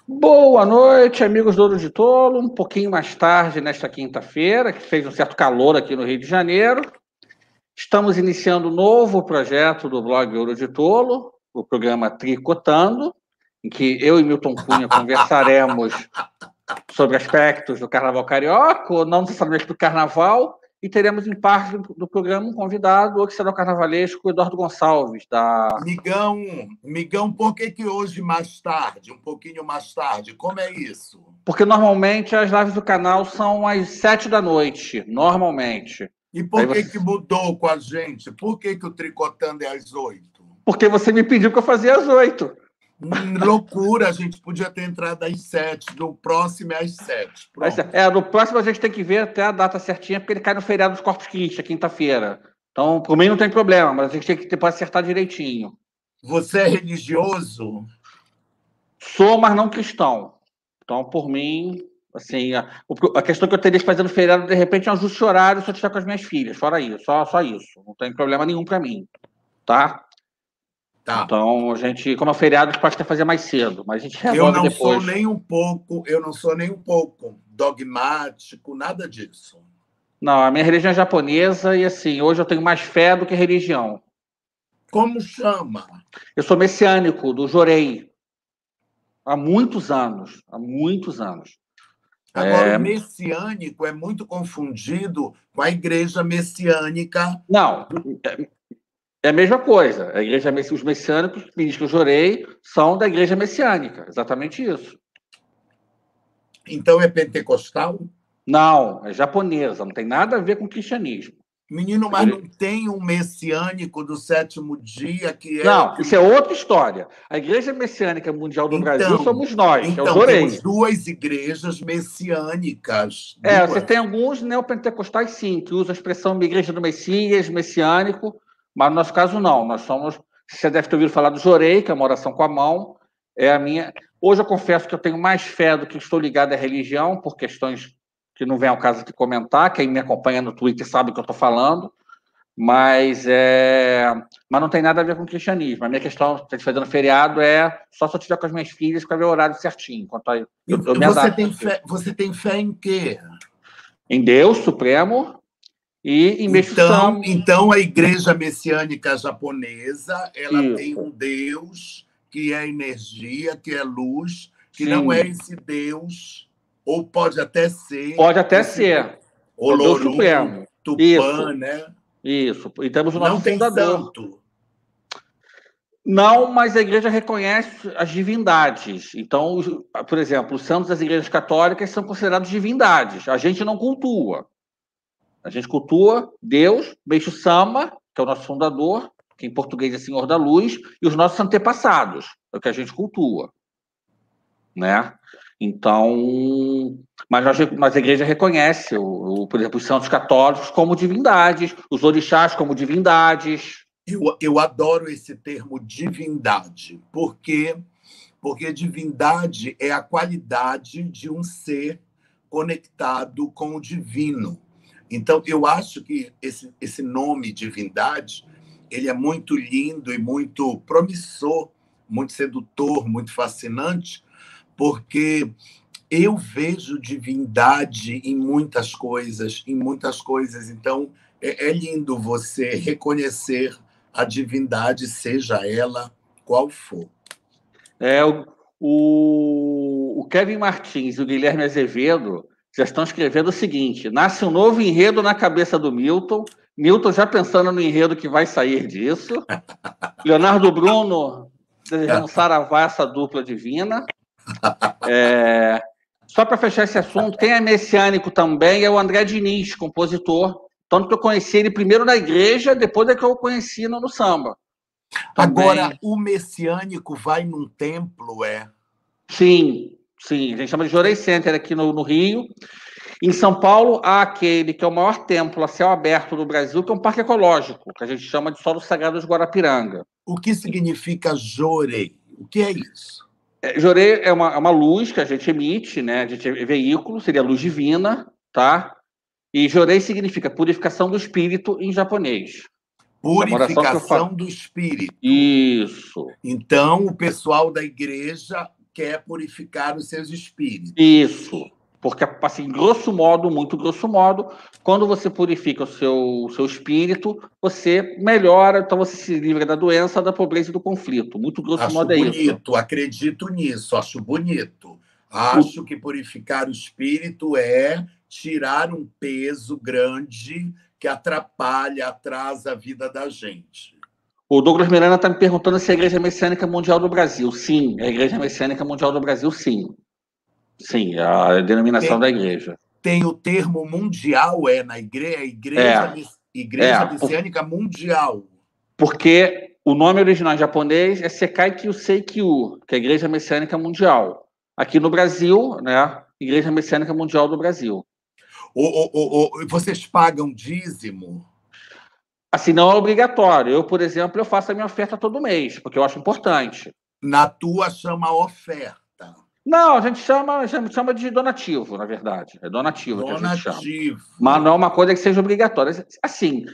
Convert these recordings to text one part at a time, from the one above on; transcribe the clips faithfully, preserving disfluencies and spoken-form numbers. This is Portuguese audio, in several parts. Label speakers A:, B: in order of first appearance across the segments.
A: Boa noite, amigos do Ouro de Tolo. Um pouquinho mais tarde, nesta quinta-feira, que fez um certo calor aqui no Rio de Janeiro. Estamos iniciando um novo projeto do blog Ouro de Tolo, o programa Tricotando, em que eu e Milton Cunha conversaremos sobre aspectos do Carnaval Carioca, ou não necessariamente do Carnaval, e teremos em parte do programa um convidado, o que será o carnavalesco Eduardo Gonçalves, da...
B: Migão, Migão, por que que hoje mais tarde, um pouquinho mais tarde? Como é isso?
A: Porque normalmente as lives do canal são às sete da noite, normalmente.
B: E por
A: Aí
B: que
A: você...
B: que mudou com a gente? Por que que o Tricotando é às oito?
A: Porque você me pediu que eu fazia às oito.
B: Hum, loucura, a gente podia ter entrado às sete, no próximo é às sete. Pronto.
A: É, no próximo a gente tem que ver até a data certinha, porque ele cai no feriado dos Corpus Christi, quinta-feira. Então, por mim não tem problema, mas a gente tem que ter, pode acertar direitinho.
B: Você é religioso?
A: Sou, mas não cristão. Então, por mim, assim, a, a questão que eu teria que fazer no feriado, de repente, é um ajuste horário se eu estiver com as minhas filhas. Fora isso, só, só isso. Não tem problema nenhum para mim, tá?
B: Tá.
A: Então, a gente, como é feriado, a gente pode até fazer mais cedo, mas a gente resolve
B: eu não
A: depois.
B: Sou nem um pouco, eu não sou nem um pouco dogmático, nada disso.
A: Não, a minha religião é japonesa e, assim, hoje eu tenho mais fé do que religião.
B: Como chama?
A: Eu sou messiânico, do Jorei. Há muitos anos, há muitos anos.
B: Agora,
A: é...
B: o messiânico é muito confundido com a igreja messiânica.
A: Não, é a mesma coisa. A igreja, os messiânicos, que eu jurei, são da igreja messiânica. Exatamente isso.
B: Então, é pentecostal?
A: Não, é japonesa. Não tem nada a ver com cristianismo.
B: Menino, mas não tem um messiânico do sétimo dia que é...
A: Não, isso é outra história. A Igreja Messiânica Mundial do
B: então,
A: Brasil somos nós.
B: Então,
A: eu jurei.
B: Temos duas igrejas messiânicas.
A: É,
B: duas.
A: você tem alguns neopentecostais, sim, que usam a expressão Igreja do Messias, messiânico, mas no nosso caso, não. Nós somos... Você deve ter ouvido falar do Jorei, que é uma oração com a mão. É a minha... Hoje eu confesso que eu tenho mais fé do que estou ligado à religião, por questões que não vem ao caso de comentar. Quem me acompanha no Twitter sabe o que eu estou falando. Mas, é... mas não tem nada a ver com o cristianismo. A minha questão de fazer no feriado é só se eu estiver com as minhas filhas para ver o horário certinho. Quanto a... eu, eu
B: você, tem fé, você tem fé em quê?
A: Em Deus Supremo e em Meixo
B: então,
A: Sama.
B: Então, a igreja messiânica japonesa, ela Isso. tem um Deus que é energia, que é luz, que Sim. não é esse Deus, ou pode até ser...
A: Pode até ser.
B: O Deus Supremo. Tupã,
A: Isso.
B: né?
A: Isso. E temos o nosso
B: não tem
A: fundador.
B: Santo.
A: Não, mas a igreja reconhece as divindades. Então, por exemplo, os santos das igrejas católicas são considerados divindades. A gente não cultua. A gente cultua Deus, Meixo Sama, que é o nosso fundador, que em português é Senhor da Luz, e os nossos antepassados, é o que a gente cultua. Né? Então, mas, nós, mas a igreja reconhece, o, o, por exemplo, os santos católicos como divindades, os orixás como divindades.
B: Eu, eu adoro esse termo divindade, porque, porque divindade é a qualidade de um ser conectado com o divino. Então, eu acho que esse, esse nome divindade, ele é muito lindo e muito promissor, muito sedutor, muito fascinante, porque eu vejo divindade em muitas coisas, em muitas coisas. Então, é, é lindo você reconhecer a divindade, seja ela qual for.
A: É, o, o, o Kevin Martins e o Guilherme Azevedo já estão escrevendo o seguinte: nasce um novo enredo na cabeça do Milton, Milton já pensando no enredo que vai sair disso, Leonardo Bruno desejando saravá essa dupla divina. É, só para fechar esse assunto, quem é messiânico também é o André Diniz, compositor. Tanto que eu conheci ele primeiro na igreja, depois é que eu o conheci no, no samba.
B: Também. Agora, o messiânico vai num templo, é?
A: Sim, sim. A gente chama de Jorei Center aqui no, no Rio. Em São Paulo, há aquele que é o maior templo a céu aberto do Brasil, que é um parque ecológico, que a gente chama de Solo Sagrado de Guarapiranga.
B: O que significa Jorei? O que é isso?
A: Jorei é uma, é uma luz que a gente emite, né? A gente é veículo, seria luz divina, tá? E Jorei significa purificação do espírito em japonês.
B: Purificação do espírito.
A: Isso.
B: Então, o pessoal da igreja quer purificar os seus espíritos.
A: Isso. Porque, assim, grosso modo, muito grosso modo, quando você purifica o seu, o seu espírito, você melhora, então você se livra da doença, da pobreza e do conflito. Muito grosso
B: Acho
A: modo é
B: bonito,
A: isso.
B: acredito nisso, acho bonito. Acho que purificar o espírito é tirar um peso grande que atrapalha, atrasa a vida da gente.
A: O Douglas Miranda está me perguntando se é a Igreja Messiânica Mundial do Brasil. Sim, é a Igreja Messiânica Mundial do Brasil, sim. Sim, é a denominação
B: Tem,
A: da igreja.
B: tem o termo mundial, é na igreja, igreja,
A: É,
B: igreja
A: é,
B: Messiânica Mundial.
A: Porque o nome original em japonês é Sekai Kyusei Kyu, que é a Igreja Messiânica Mundial. Aqui no Brasil, né, Igreja Messiânica Mundial do Brasil.
B: O, o, o, o, vocês pagam dízimo?
A: Assim, não é obrigatório. Eu, por exemplo, eu faço a minha oferta todo mês, porque eu acho importante.
B: Na tua chama oferta.
A: Não, a gente chama, a gente chama de donativo, na verdade. É donativo, donativo que a gente chama. Mas não é uma coisa que seja obrigatória. Assim,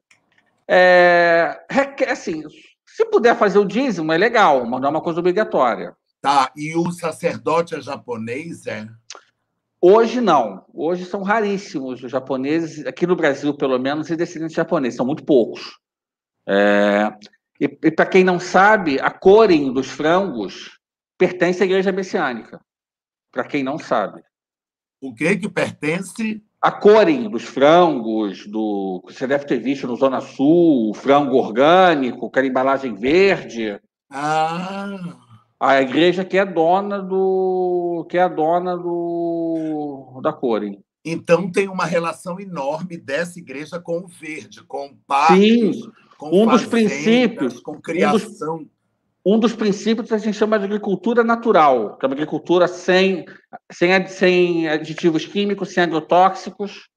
A: é, assim, se puder fazer o dízimo, é legal, mas não é uma coisa obrigatória.
B: Tá, e o sacerdote é japonês, é?
A: Hoje não. Hoje são raríssimos os japoneses, aqui no Brasil, pelo menos, e descendentes japoneses, são muito poucos. É, e e para quem não sabe, a Korin dos frangos pertence à Igreja Messiânica. Para quem não sabe.
B: O que que pertence?
A: A Korin dos frangos, do que você deve ter visto no Zona Sul, frango orgânico, aquela embalagem verde.
B: Ah...
A: A igreja que é dona do que é a dona do da Korin.
B: Então tem uma relação enorme dessa igreja com o verde, com parques,
A: Sim,
B: com
A: um
B: fazendas,
A: dos princípios,
B: com
A: Um
B: criação.
A: dos, um dos princípios a gente chama de agricultura natural, que é uma agricultura sem, sem, sem aditivos químicos, sem agrotóxicos.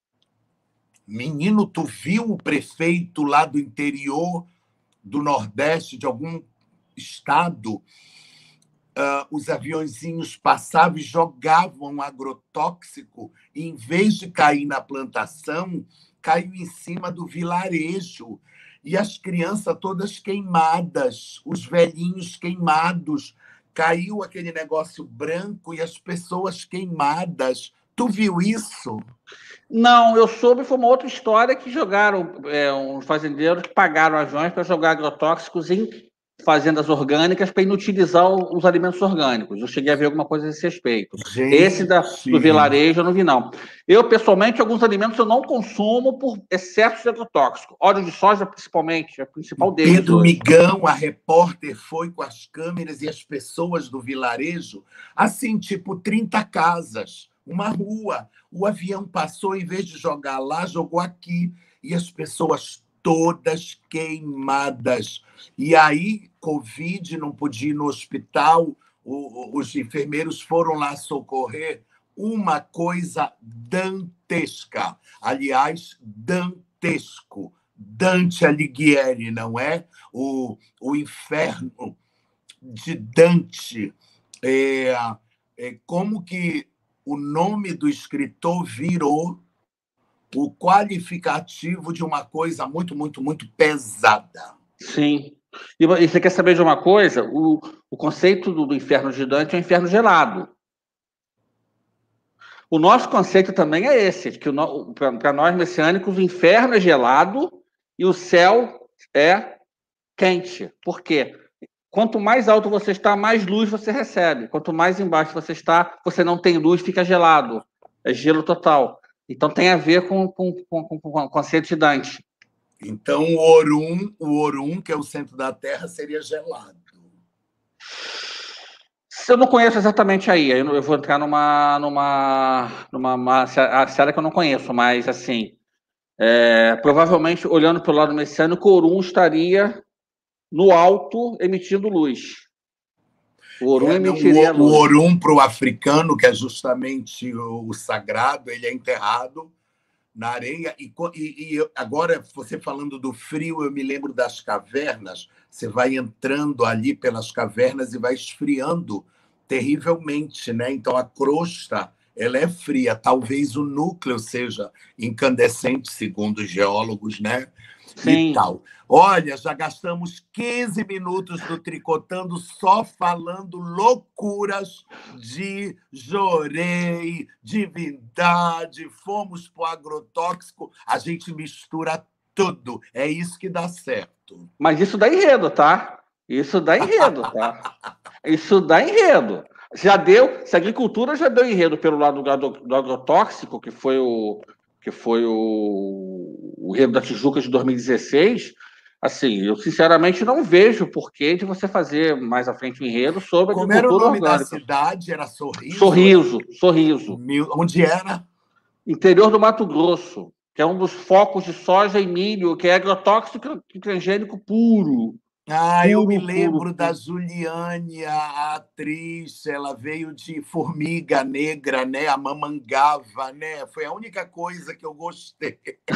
B: Menino, tu viu o prefeito lá do interior do Nordeste, de algum estado? Uh, os aviõezinhos passavam e jogavam agrotóxico, e, em vez de cair na plantação, caiu em cima do vilarejo. E as crianças todas queimadas, os velhinhos queimados, caiu aquele negócio branco e as pessoas queimadas. Tu viu isso?
A: Não, eu soube, foi uma outra história que jogaram, é, uns fazendeiros que pagaram aviões para jogar agrotóxicos em fazendas orgânicas para inutilizar os alimentos orgânicos. Eu cheguei a ver alguma coisa a esse respeito.
B: Gente.
A: Esse da, do vilarejo eu não vi, não. Eu, pessoalmente, alguns alimentos eu não consumo por excesso de agrotóxico. Óleo de soja, principalmente, é o principal deles.
B: Pedro hoje. Migão, a repórter, foi com as câmeras e as pessoas do vilarejo, assim, tipo trinta casas, uma rua. O avião passou, em vez de jogar lá, jogou aqui. E as pessoas todas queimadas. E aí, Covid, não podia ir no hospital, os enfermeiros foram lá socorrer. Uma coisa dantesca. Aliás, dantesco. Dante Alighieri, não é? O, o inferno de Dante. É, é como que o nome do escritor virou o qualificativo de uma coisa muito, muito, muito pesada.
A: Sim. E você quer saber de uma coisa? O, o conceito do, do inferno de Dante é um inferno gelado. O nosso conceito também é esse, que para nós messiânicos o inferno é gelado e o céu é quente. Por quê? Quanto mais alto você está, mais luz você recebe. Quanto mais embaixo você está, você não tem luz, fica gelado. É gelo total. Então tem a ver com, com, com, com, com o conceito de Dante.
B: Então o Orum, o Orum, que é o centro da Terra, seria gelado.
A: Eu não conheço exatamente aí. Eu vou entrar numa numa numa uma série que eu não conheço, mas assim, é, provavelmente olhando pelo lado messiânico, o Orum estaria no alto emitindo luz. O Orum
B: é,
A: emitiria
B: não,
A: o,
B: luz. O Orum para o africano, que é justamente o, o sagrado, ele é enterrado na areia. E, e, e agora, você falando do frio, eu me lembro das cavernas. Você vai entrando ali pelas cavernas e vai esfriando terrivelmente, né? Então, a crosta ela é fria. Talvez o núcleo seja incandescente, segundo os geólogos, né?
A: Sim.
B: e tal. Olha, já gastamos quinze minutos do Tricotando só falando loucuras de Jorei, divindade, fomos para o agrotóxico, a gente mistura tudo. É isso que dá certo.
A: Mas isso dá enredo, tá? Isso dá enredo, tá? Isso dá enredo. Já deu, se a agricultura já deu enredo pelo lado do, do agrotóxico, que foi o que foi o, o enredo da Tijuca de dois mil e dezesseis, assim, eu sinceramente não vejo porquê de você fazer mais à frente um enredo sobre
B: Como era o
A: agricultura
B: nome
A: orgânica.
B: da cidade? Era Sorriso?
A: Sorriso, Sorriso.
B: Mil... Onde era?
A: Interior do Mato Grosso, que é um dos focos de soja e milho, que é agrotóxico e transgênico puro.
B: Ah, eu me
A: Puro,
B: lembro
A: puro,
B: da
A: puro.
B: Juliane, a atriz, ela veio de Formiga Negra, né? A Mamangava, né? Foi a única coisa que eu gostei.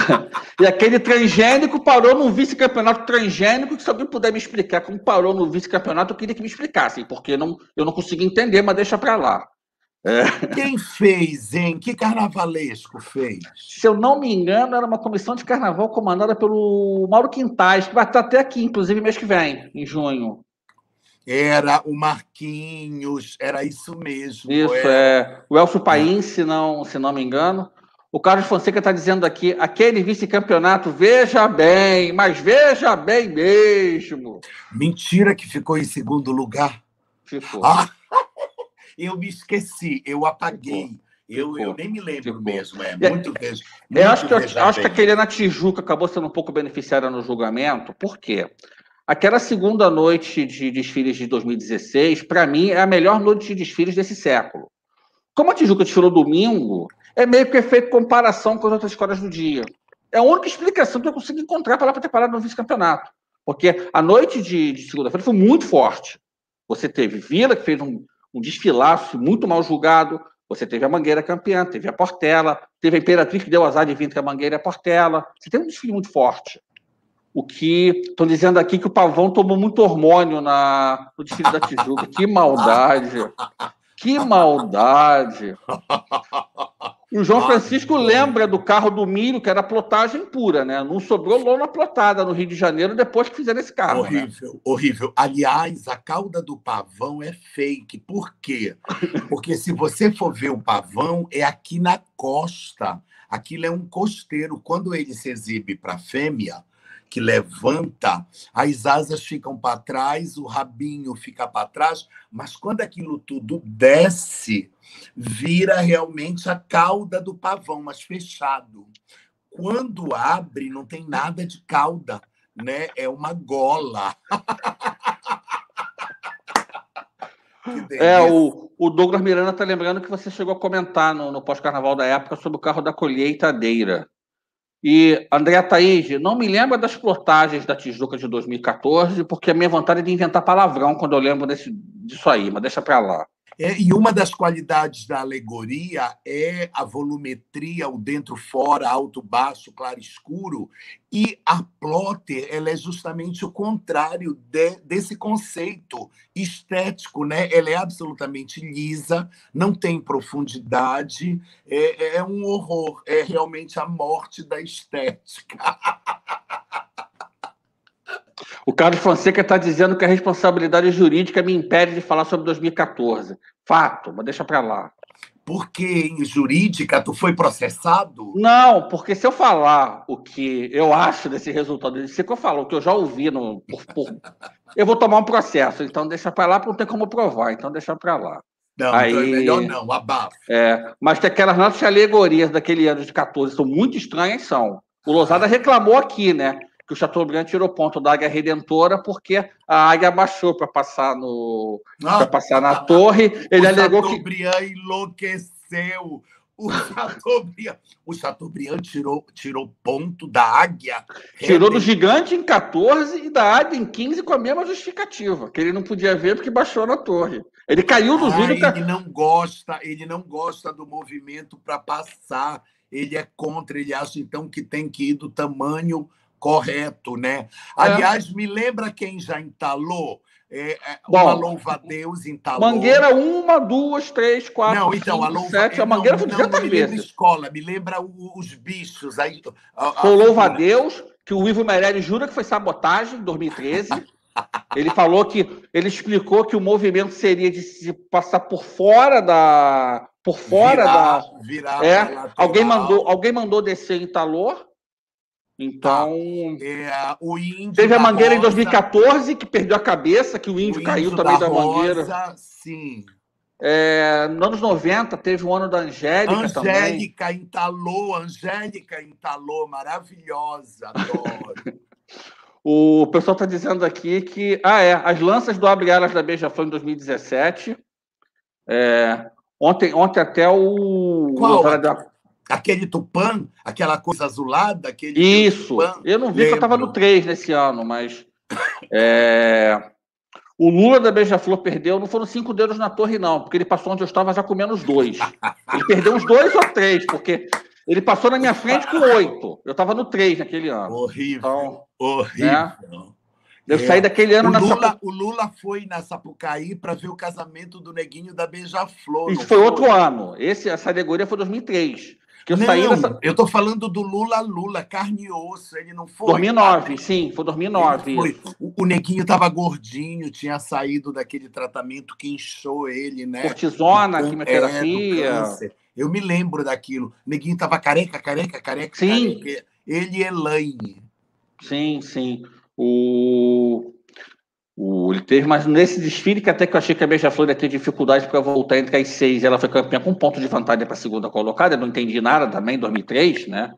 A: E aquele transgênico parou num vice-campeonato transgênico, que se alguém puder me explicar como parou no vice-campeonato, eu queria que me explicassem, porque não, eu não consigo entender, mas deixa para lá. É.
B: Quem fez, hein? Que carnavalesco fez?
A: Se eu não me engano, era uma comissão de carnaval comandada pelo Mauro Quintais, que vai estar até aqui, inclusive, mês que vem, em junho.
B: Era o Marquinhos, era isso mesmo.
A: Isso,
B: era...
A: é o Elcio Paim, se não, se não me engano. O Carlos Fonseca está dizendo aqui, aquele vice-campeonato, veja bem, mas veja bem mesmo.
B: Mentira que ficou em segundo lugar.
A: Ficou.
B: Ah, eu me esqueci, eu apaguei.
A: Ficou.
B: Eu,
A: Ficou.
B: eu nem me lembro
A: Ficou.
B: mesmo. É
A: É,
B: muito veja,
A: eu
B: muito
A: acho que,
B: veja
A: acho que
B: bem.
A: aquele na Tijuca acabou sendo um pouco beneficiária no julgamento. Por quê? Aquela segunda noite de desfiles de dois mil e dezesseis, para mim, é a melhor noite de desfiles desse século. Como a Tijuca desfilou domingo, é meio que efeito comparação com as outras escolas do dia. É a única explicação que eu consigo encontrar para ela ter parado no vice-campeonato. Porque a noite de, de segunda-feira foi muito forte. Você teve Vila, que fez um, um desfilaço muito mal julgado. Você teve a Mangueira campeã, teve a Portela, teve a Imperatriz, que deu azar de vir entre a Mangueira e a Portela. Você teve um desfile muito forte. O que estão dizendo aqui que o Pavão tomou muito hormônio na, no desfile da Tijuca. Que maldade! Que maldade! O João Francisco
B: Adoro.
A: lembra do carro do milho, que era plotagem pura, né? Não sobrou lona plotada no Rio de Janeiro depois que fizeram esse carro.
B: Horrível,
A: né?
B: horrível. Aliás, a cauda do pavão é fake. Por quê? Porque se você for ver o pavão, é aqui na costa. Aquilo é um costeiro. Quando ele se exibe para a fêmea, que levanta, as asas ficam para trás, o rabinho fica para trás, mas quando aquilo tudo desce, vira realmente a cauda do pavão, mas fechado. Quando abre, não tem nada de cauda, né? É uma gola.
A: É, o, o Douglas Miranda está lembrando que você chegou a comentar no, no pós-carnaval da época sobre o carro da colheitadeira. E, André Thaís, não me lembra das plotagens da Tijuca de dois mil e quatorze, porque a minha vontade é de inventar palavrão quando eu lembro desse, disso aí, mas deixa para lá.
B: É, e uma das qualidades da alegoria é a volumetria, o dentro-fora, alto-baixo, claro-escuro, e a plotter ela é justamente o contrário de, desse conceito estético, né? Ela é absolutamente lisa, não tem profundidade, é, é um horror, é realmente a morte da estética.
A: O Carlos Fonseca está dizendo que a responsabilidade jurídica me impede de falar sobre dois mil e quatorze. Fato, mas deixa para lá.
B: Porque em jurídica tu foi processado?
A: Não, porque se eu falar o que eu acho desse resultado, se eu falar o que eu já ouvi, no, por, por, eu vou tomar um processo. Então deixa para lá, porque não tem como provar. Então deixa para lá.
B: Não,
A: Aí,
B: então é melhor não, abafa.
A: É, mas que aquelas nossas alegorias daquele ano de quatorze são muito estranhas, são. O Lousada reclamou aqui, né? Que o Chateaubriand tirou ponto da Águia Redentora porque a águia abaixou para passar no ah, para passar na torre. Ele
B: o
A: alegou
B: Chateaubriand
A: que
B: enlouqueceu. O Chateaubriand, o Chateaubriand tirou, tirou ponto da águia.
A: Tirou do gigante em quatorze e da águia em quinze com a mesma justificativa, que ele não podia ver porque baixou na torre. Ele caiu do
B: ah,
A: júri.
B: Ele não gosta, ele não gosta do movimento para passar. Ele é contra, ele acha então que tem que ir do tamanho correto, né? Aliás, é. me lembra quem já entalou? É, uma
A: Bom,
B: louva-a-Deus entalou.
A: Mangueira, uma, duas, três, quatro,
B: não, então,
A: cinco,
B: a louva,
A: sete.
B: É,
A: a Mangueira
B: não,
A: foi
B: não, não me lembra
A: vezes.
B: escola, me lembra os bichos. Aí,
A: a, a foi louva-a-Deus, que o Ivo Meirelles jura que foi sabotagem em dois mil e treze. Ele falou que ele explicou que o movimento seria de se passar por fora da por fora
B: virar,
A: da
B: virar
A: é,
B: lateral.
A: alguém mandou alguém mandou descer em Talor. Então,
B: tá. é, o índio
A: teve a Mangueira
B: Rosa,
A: em dois mil e quatorze que perdeu a cabeça, que o índio,
B: o
A: caiu
B: índio
A: também
B: da,
A: da Mangueira.
B: Rosa, sim.
A: É, nos anos noventa teve o ano da Angélica,
B: Angélica
A: também.
B: Angélica entalou, Angélica entalou, maravilhosa, adoro.
A: O pessoal está dizendo aqui que ah é, as lanças do Abre Alas da Beija-Flor em dois mil e dezessete. É, ontem, ontem até o
B: Qual?
A: o da...
B: Aquele Tupã? Aquela coisa azulada? Aquele
A: Isso.
B: Tupã?
A: Eu não vi
B: Lembro.
A: que eu estava no três nesse ano, mas é, o Lula da Beija-Flor perdeu, não foram cinco dedos na torre, não, porque ele passou onde eu estava já com menos dois. Ele perdeu uns dois ou três, porque ele passou na minha frente com oito. Eu estava no três naquele ano.
B: Horrível,
A: então,
B: horrível.
A: Né? Eu
B: é.
A: saí daquele ano
B: o
A: na
B: Lula,
A: Sapu...
B: o Lula foi na Sapucaí para ver o casamento do Neguinho da Beija-Flor.
A: Isso foi, foi outro ano. Esse, essa alegoria foi dois mil e três. Que eu
B: não,
A: saí dessa...
B: eu estou falando do Lula Lula, carne e osso. Ele não foi.
A: dois mil e nove, sim, foi dois mil e nove.
B: Foi.
A: Isso.
B: O, o Neguinho estava gordinho, tinha saído daquele tratamento que inchou ele, né?
A: Cortisona,
B: do,
A: quimioterapia.
B: É, do câncer. Eu me lembro daquilo. O Neguinho estava careca, careca, careca,
A: sim.
B: careca. Ele e Elaine.
A: Sim, sim. O... O, ele teve, mas nesse desfile que até que eu achei que a Beija-Flor ia ter dificuldade para voltar entre as seis, ela foi campeã com um ponto de vantagem para a segunda colocada, eu não entendi nada também, em dois mil e três, né?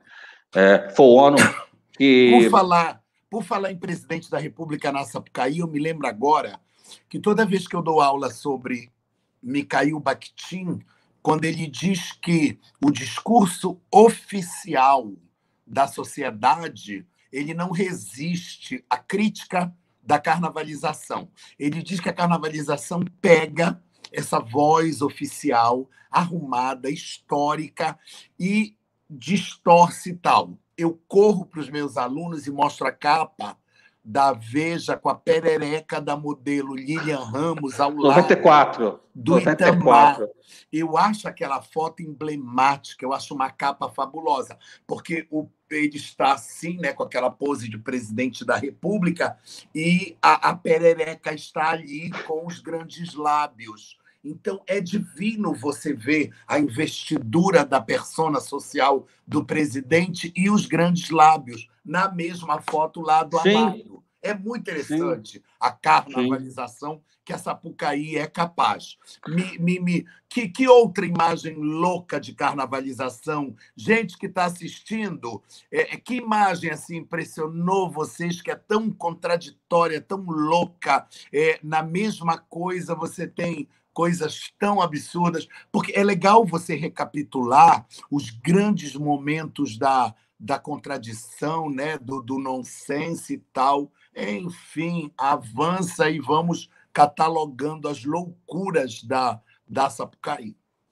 A: É, foi o ano que...
B: Por falar, por falar em presidente da República na Sapucaí, eu me lembro agora que toda vez que eu dou aula sobre Mikhail Bakhtin, quando ele diz que o discurso oficial da sociedade, ele não resiste à crítica da carnavalização. Ele diz que a carnavalização pega essa voz oficial, arrumada, histórica, e distorce tal. Eu corro para os meus alunos e mostro a capa da Veja com a perereca da modelo Lilian Ramos ao
A: noventa e quatro.
B: lado do
A: noventa e
B: Itamar.
A: quatro.
B: Eu acho aquela foto emblemática, eu acho uma capa fabulosa, porque o, ele está assim, né, com aquela pose de presidente da República, e a, a perereca está ali com os grandes lábios. Então, é divino você ver a investidura da persona social do presidente e os grandes lábios na mesma foto lado a lado. É muito interessante Sim. a carnavalização Sim. que a Sapucaí é capaz. Me, me, me... Que, que outra imagem louca de carnavalização? Gente que está assistindo, é, que imagem assim, impressionou vocês, que é tão contraditória, tão louca? É, na mesma coisa você tem coisas tão absurdas, porque é legal você recapitular os grandes momentos da, da contradição, né? do, do nonsense e tal. Enfim, avança e vamos catalogando as loucuras da, da Sapucaí.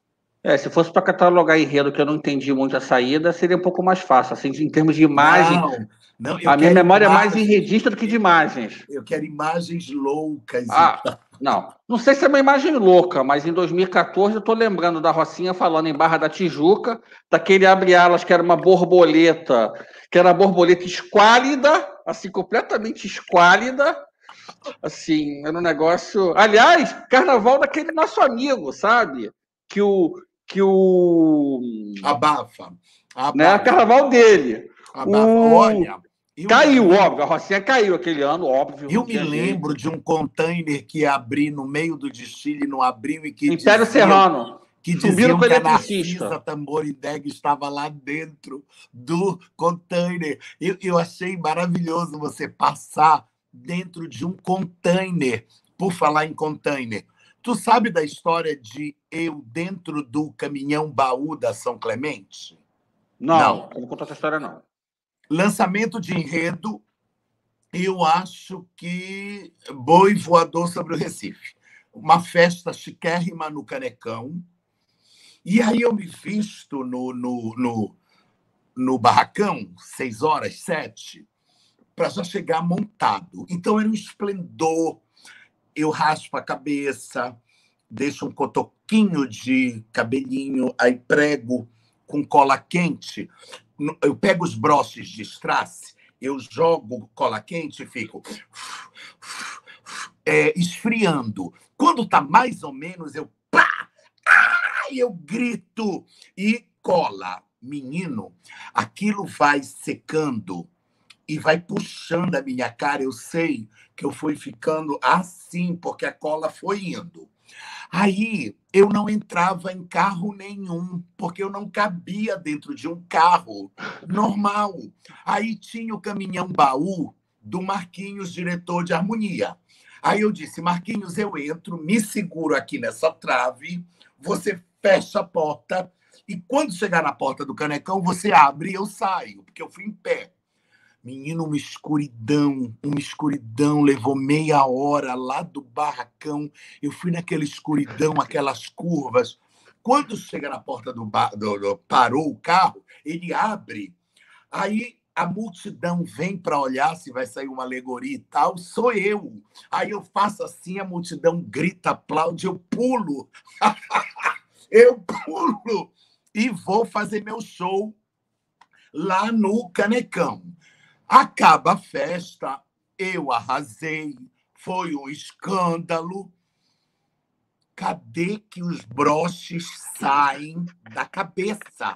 A: É, se fosse para catalogar enredo, que eu não entendi muito a saída, seria um pouco mais fácil. Assim, em termos de imagem,
B: não, não, eu
A: a minha memória
B: imagens,
A: é mais enredista do que de imagens.
B: Eu quero imagens loucas.
A: Ah, não, não sei se é uma imagem louca, mas em dois mil e quatorze eu estou lembrando da Rocinha falando em Barra da Tijuca, daquele abre-alas que era uma borboleta, que era uma borboleta esquálida, assim, completamente esquálida, assim, era um negócio... Aliás, carnaval daquele nosso amigo, sabe? Que o... Que o...
B: Abafa. Abafa.
A: Né? Carnaval dele.
B: Abafa.
A: O...
B: Olha...
A: Eu caiu, óbvio, a Rocinha caiu aquele ano, óbvio.
B: Eu me lembro jeito. de um container que ia abrir no meio do desfile, não abriu, e que
A: Império
B: diziam,
A: Serrano.
B: que diziam que a Narcisa Tamborindeg estava lá dentro do container. Eu, eu achei maravilhoso você passar dentro de um container, por falar em container. Tu sabe da história de eu dentro do caminhão baú da São Clemente?
A: Não, não, eu não conto essa história, não.
B: Lançamento de enredo, eu acho que Boi Voador sobre o Recife. Uma festa chiquérrima no Canecão. E aí eu me visto no, no, no, no barracão, seis horas, sete, para já chegar montado. Então era um esplendor. Eu raspo a cabeça, deixo um cotoquinho de cabelinho, aí prego com cola quente. Eu pego os broches de strass eu jogo cola quente e fico é, esfriando. Quando está mais ou menos, eu pá! Ai, eu grito e cola. Menino, aquilo vai secando e vai puxando a minha cara. Eu sei que eu fui ficando assim, porque a cola foi indo. Aí eu não entrava em carro nenhum, porque eu não cabia dentro de um carro normal. Aí tinha o caminhão-baú do Marquinhos, diretor de harmonia. Aí eu disse, Marquinhos, eu entro, me seguro aqui nessa trave, você fecha a porta, e quando chegar na porta do Canecão, você abre e eu saio, porque eu fui em pé. Menino, uma escuridão, uma escuridão, levou meia hora lá do barracão. Eu fui naquela escuridão, aquelas curvas. Quando chega na porta do bar, do, do, parou o carro, ele abre. Aí a multidão vem para olhar se vai sair uma alegoria e tal. Sou eu. Aí eu faço assim, a multidão grita, aplaude, eu pulo. Eu pulo e vou fazer meu show lá no Canecão. Acaba a festa, eu arrasei, foi um escândalo. Cadê que os broches saem da cabeça?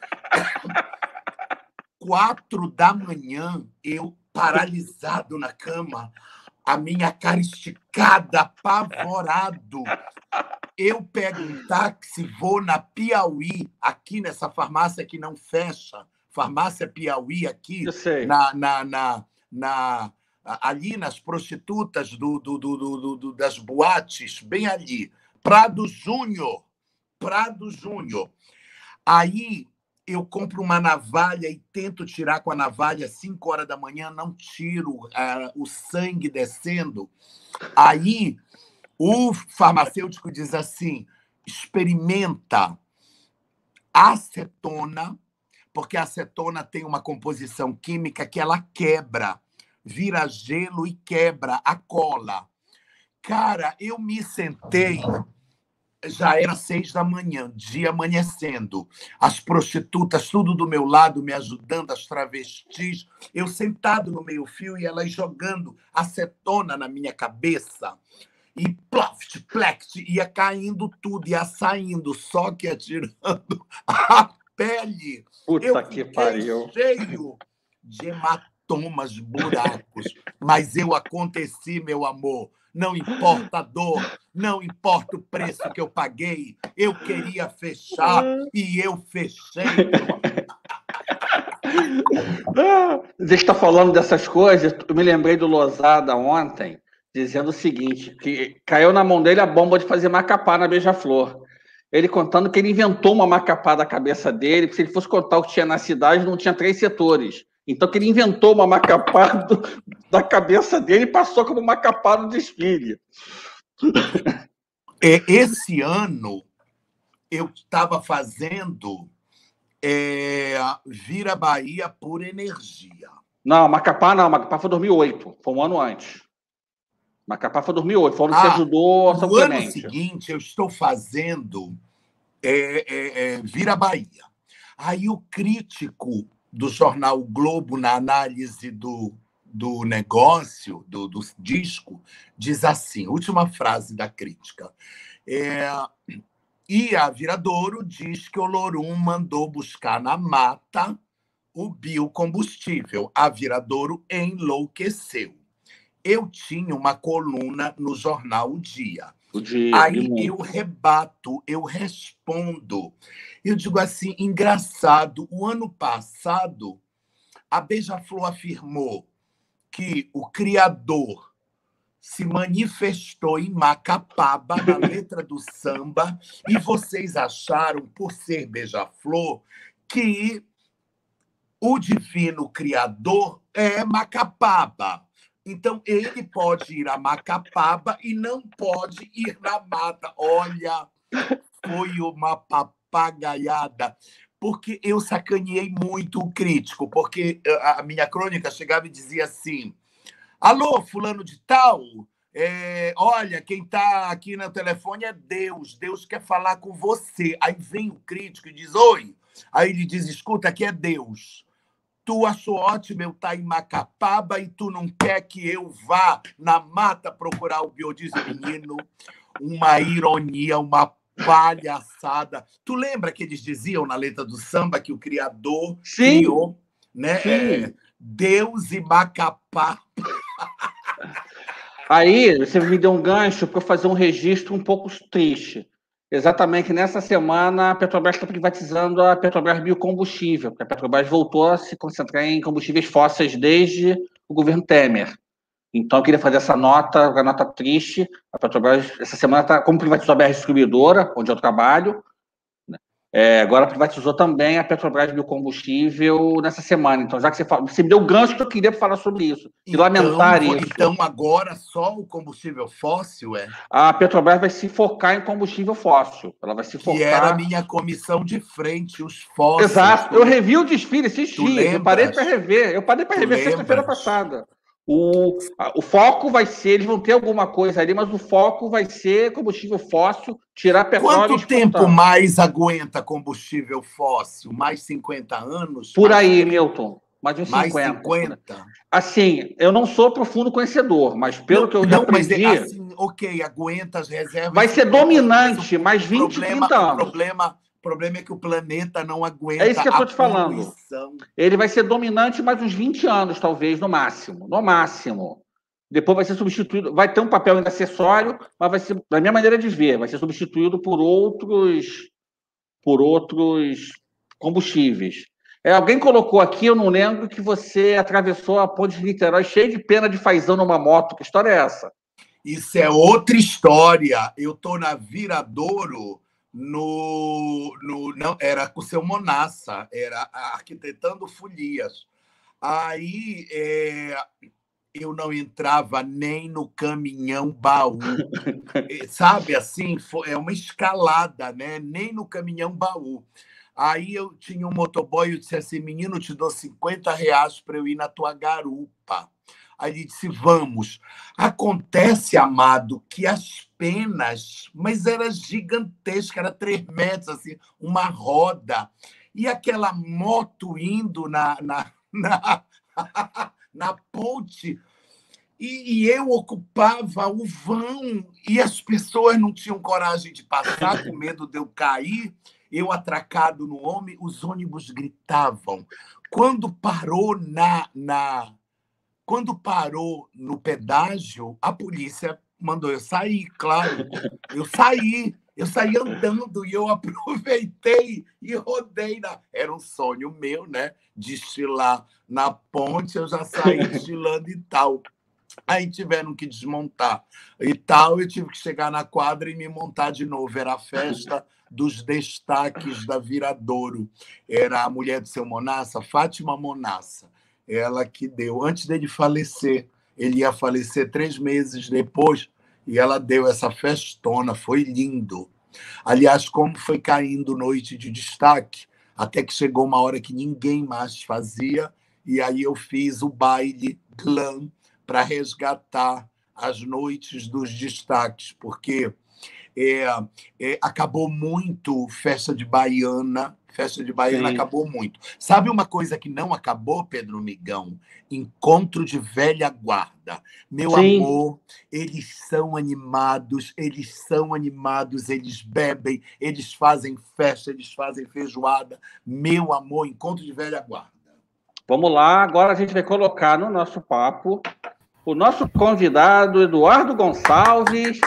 B: Quatro da manhã, eu paralisado na cama, a minha cara esticada, apavorado. Eu pego um táxi, vou na Piauí, aqui nessa farmácia que não fecha, farmácia Piauí, aqui, na, na, na, na, ali nas prostitutas do, do, do, do, do, das boates, bem ali. Prado Júnior. Prado Júnior. Aí eu compro uma navalha e tento tirar com a navalha às cinco horas da manhã, não tiro, uh, o sangue descendo. Aí o farmacêutico diz assim, experimenta acetona, porque a acetona tem uma composição química que ela quebra, vira gelo e quebra a cola. Cara, eu me sentei, já era seis da manhã, dia amanhecendo, as prostitutas tudo do meu lado me ajudando, as travestis, eu sentado no meio-fio e elas jogando acetona na minha cabeça. E ploft, plect, ia caindo tudo, ia saindo, só que ia tirando a pele.
A: Puta
B: eu
A: que pariu.
B: Cheio de hematomas, buracos. Mas eu aconteci, meu amor. Não importa a dor, não importa o preço que eu paguei. Eu queria fechar e eu fechei, meu amor.
A: Você está falando dessas coisas, eu me lembrei do Losada ontem, dizendo o seguinte, que caiu na mão dele a bomba de fazer macapá na Beija-Flor. Ele contando que ele inventou uma macapá da cabeça dele, porque se ele fosse contar o que tinha na cidade, não tinha três setores. Então, que ele inventou uma macapá do, da cabeça dele e passou como macapá no desfile.
B: Esse ano, eu estava fazendo é, Vira Bahia por Energia.
A: Não, Macapá não, Macapá foi dois mil e oito, foi um ano antes. Macapá foi dois mil e oito, foi onde ah, você ajudou a São Clemente.
B: No ano seguinte, eu estou fazendo é, é, é, Vira Bahia. Aí o crítico do jornal Globo, na análise do, do negócio, do, do disco, diz assim, última frase da crítica, é, e a Viradouro diz que o Lorum mandou buscar na mata o biocombustível. A Viradouro enlouqueceu. Eu tinha uma coluna no jornal O Dia.
A: O Dia.
B: Aí eu rebato, eu respondo. Eu digo assim, engraçado, o ano passado, a Beija-Flor afirmou que o criador se manifestou em Macapaba, na letra do samba, e vocês acharam, por ser Beija-Flor, que o divino criador é Macapaba. Então, ele pode ir a Macapaba e não pode ir na mata. Olha, foi uma papagaiada. Porque eu sacaneei muito o crítico, porque a minha crônica chegava e dizia assim, alô, fulano de tal, é, olha, quem está aqui no telefone é Deus, Deus quer falar com você. Aí vem o crítico e diz, oi. Aí ele diz, escuta, aqui é Deus. tu achou ótimo eu estar em Macapaba e tu não quer que eu vá na mata procurar o biodiesel. Menino, uma ironia, uma palhaçada. Tu lembra que eles diziam na letra do samba que o Criador
A: Sim,
B: criou, né?
A: sim.
B: É, Deus e Macapá.
A: Aí você me deu um gancho para eu fazer um registro um pouco triste. Exatamente nessa semana, a Petrobras está privatizando a Petrobras Biocombustível, porque a Petrobras voltou a se concentrar em combustíveis fósseis desde o governo Temer. Então, eu queria fazer essa nota, uma nota triste. A Petrobras, essa semana, tá, como privatizou a B R Distribuidora, onde eu trabalho, né? É, agora privatizou também a Petrobras Biocombustível nessa semana. Então, já que você, fala, você me deu o gancho que eu queria falar sobre isso, de
B: Então,
A: lamentar
B: vo-
A: isso.
B: então agora só o combustível fóssil é?
A: A Petrobras vai se focar em combustível fóssil. Ela vai se
B: Que era a
A: focar.
B: minha comissão de frente, os fósseis.
A: Exato.
B: Tu
A: Eu
B: le-
A: revi o desfile esses
B: Tu
A: dias. Eu parei para
B: lembras?
A: rever. Eu parei para
B: Tu
A: rever sexta-feira
B: lembras?
A: passada. O, a- o foco vai ser, eles vão ter alguma coisa ali, mas o foco vai ser combustível fóssil, tirar petróleo e
B: Quanto tempo
A: exportar.
B: mais aguenta combustível fóssil? Mais cinquenta anos?
A: Por
B: Mais
A: aí,
B: trinta?
A: Milton. Mais uns
B: Mais
A: cinquenta.
B: cinquenta?
A: Assim, eu não sou profundo conhecedor, mas pelo
B: Não,
A: que eu já
B: não, mas é
A: aprendi,
B: assim, ok, aguenta as reservas
A: vai ser
B: cinquenta anos, mas
A: dominante
B: o,
A: mais
B: o
A: vinte,
B: problema,
A: trinta
B: o
A: anos.
B: problema, o problema é que o planeta não
A: É
B: aguenta
A: isso que eu
B: a
A: estou te falando.
B: poluição.
A: Ele vai ser dominante mais uns vinte anos, talvez, no máximo. No máximo. Depois vai ser substituído, vai ter um papel ainda acessório, mas vai ser, da minha maneira de ver, vai ser substituído por outros, por outros combustíveis. É, alguém colocou aqui, eu não lembro, que você atravessou a ponte de Niterói cheio de pena de fazão numa moto. Que história é essa?
B: Isso é outra história. Eu estou na Viradouro, no, no não era com o seu Monassa, era arquitetando folias. Aí é, eu não entrava nem no caminhão baú. Sabe assim, foi, é uma escalada, né? Nem no caminhão baú. Aí eu tinha um motoboy, eu disse assim, menino, eu te dou cinquenta reais para eu ir na tua garupa. Aí ele disse, vamos. Acontece, amado, que as penas, mas era gigantesca, era três metros, assim, uma roda. E aquela moto indo na, na, na, na ponte, e, e eu ocupava o vão, e as pessoas não tinham coragem de passar, com medo de eu cair. Eu atracado no homem, os ônibus gritavam. Quando parou na... na Quando parou no pedágio, a polícia mandou eu sair, claro. Eu saí, eu saí andando e eu aproveitei e rodei. Na... Era um sonho meu, né? Desfilar na ponte, eu já saí desfilando e tal. Aí tiveram que desmontar e tal, eu tive que chegar na quadra e me montar de novo. Era a festa dos destaques da Viradouro. Era a mulher do seu Monassa, Fátima Monassa. Ela que deu, antes dele falecer, ele ia falecer três meses depois, e ela deu essa festona, foi lindo. Aliás, como foi caindo noite de destaque, até que chegou uma hora que ninguém mais fazia, e aí eu fiz o baile glam para resgatar as noites dos destaques, porque é, é, acabou muito festa de baiana, festa de baiana
A: Sim.
B: acabou muito. Sabe uma coisa que não acabou, Pedro Migão? Encontro de velha guarda. Meu
A: Sim.
B: amor, eles são animados, eles são animados, eles bebem, eles fazem festa, eles fazem feijoada. Meu amor, encontro de velha guarda.
A: Vamos lá, agora a gente vai colocar no nosso papo o nosso convidado, Eduardo Gonçalves.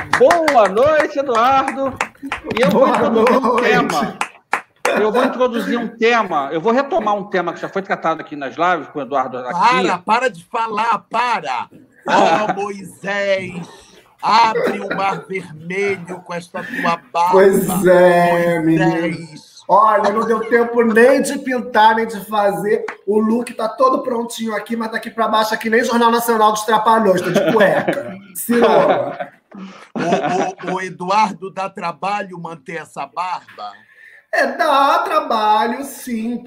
A: Boa noite, Eduardo. E eu vou introduzir um tema. Eu vou introduzir um tema. Eu vou retomar um tema que já foi tratado aqui nas lives com o Eduardo aqui.
B: Para, para de falar, para. Ó, oh, Moisés, abre o mar vermelho com esta tua barba.
C: Pois é,
B: Moisés.
C: menino. Olha, não deu tempo nem de pintar, nem de fazer. O look tá todo prontinho aqui, mas daqui para baixo aqui nem Jornal Nacional dos Trapalhões, tô de cueca. Cirola.
B: O, o, o Eduardo dá trabalho manter essa barba?
C: É, dá trabalho, sim,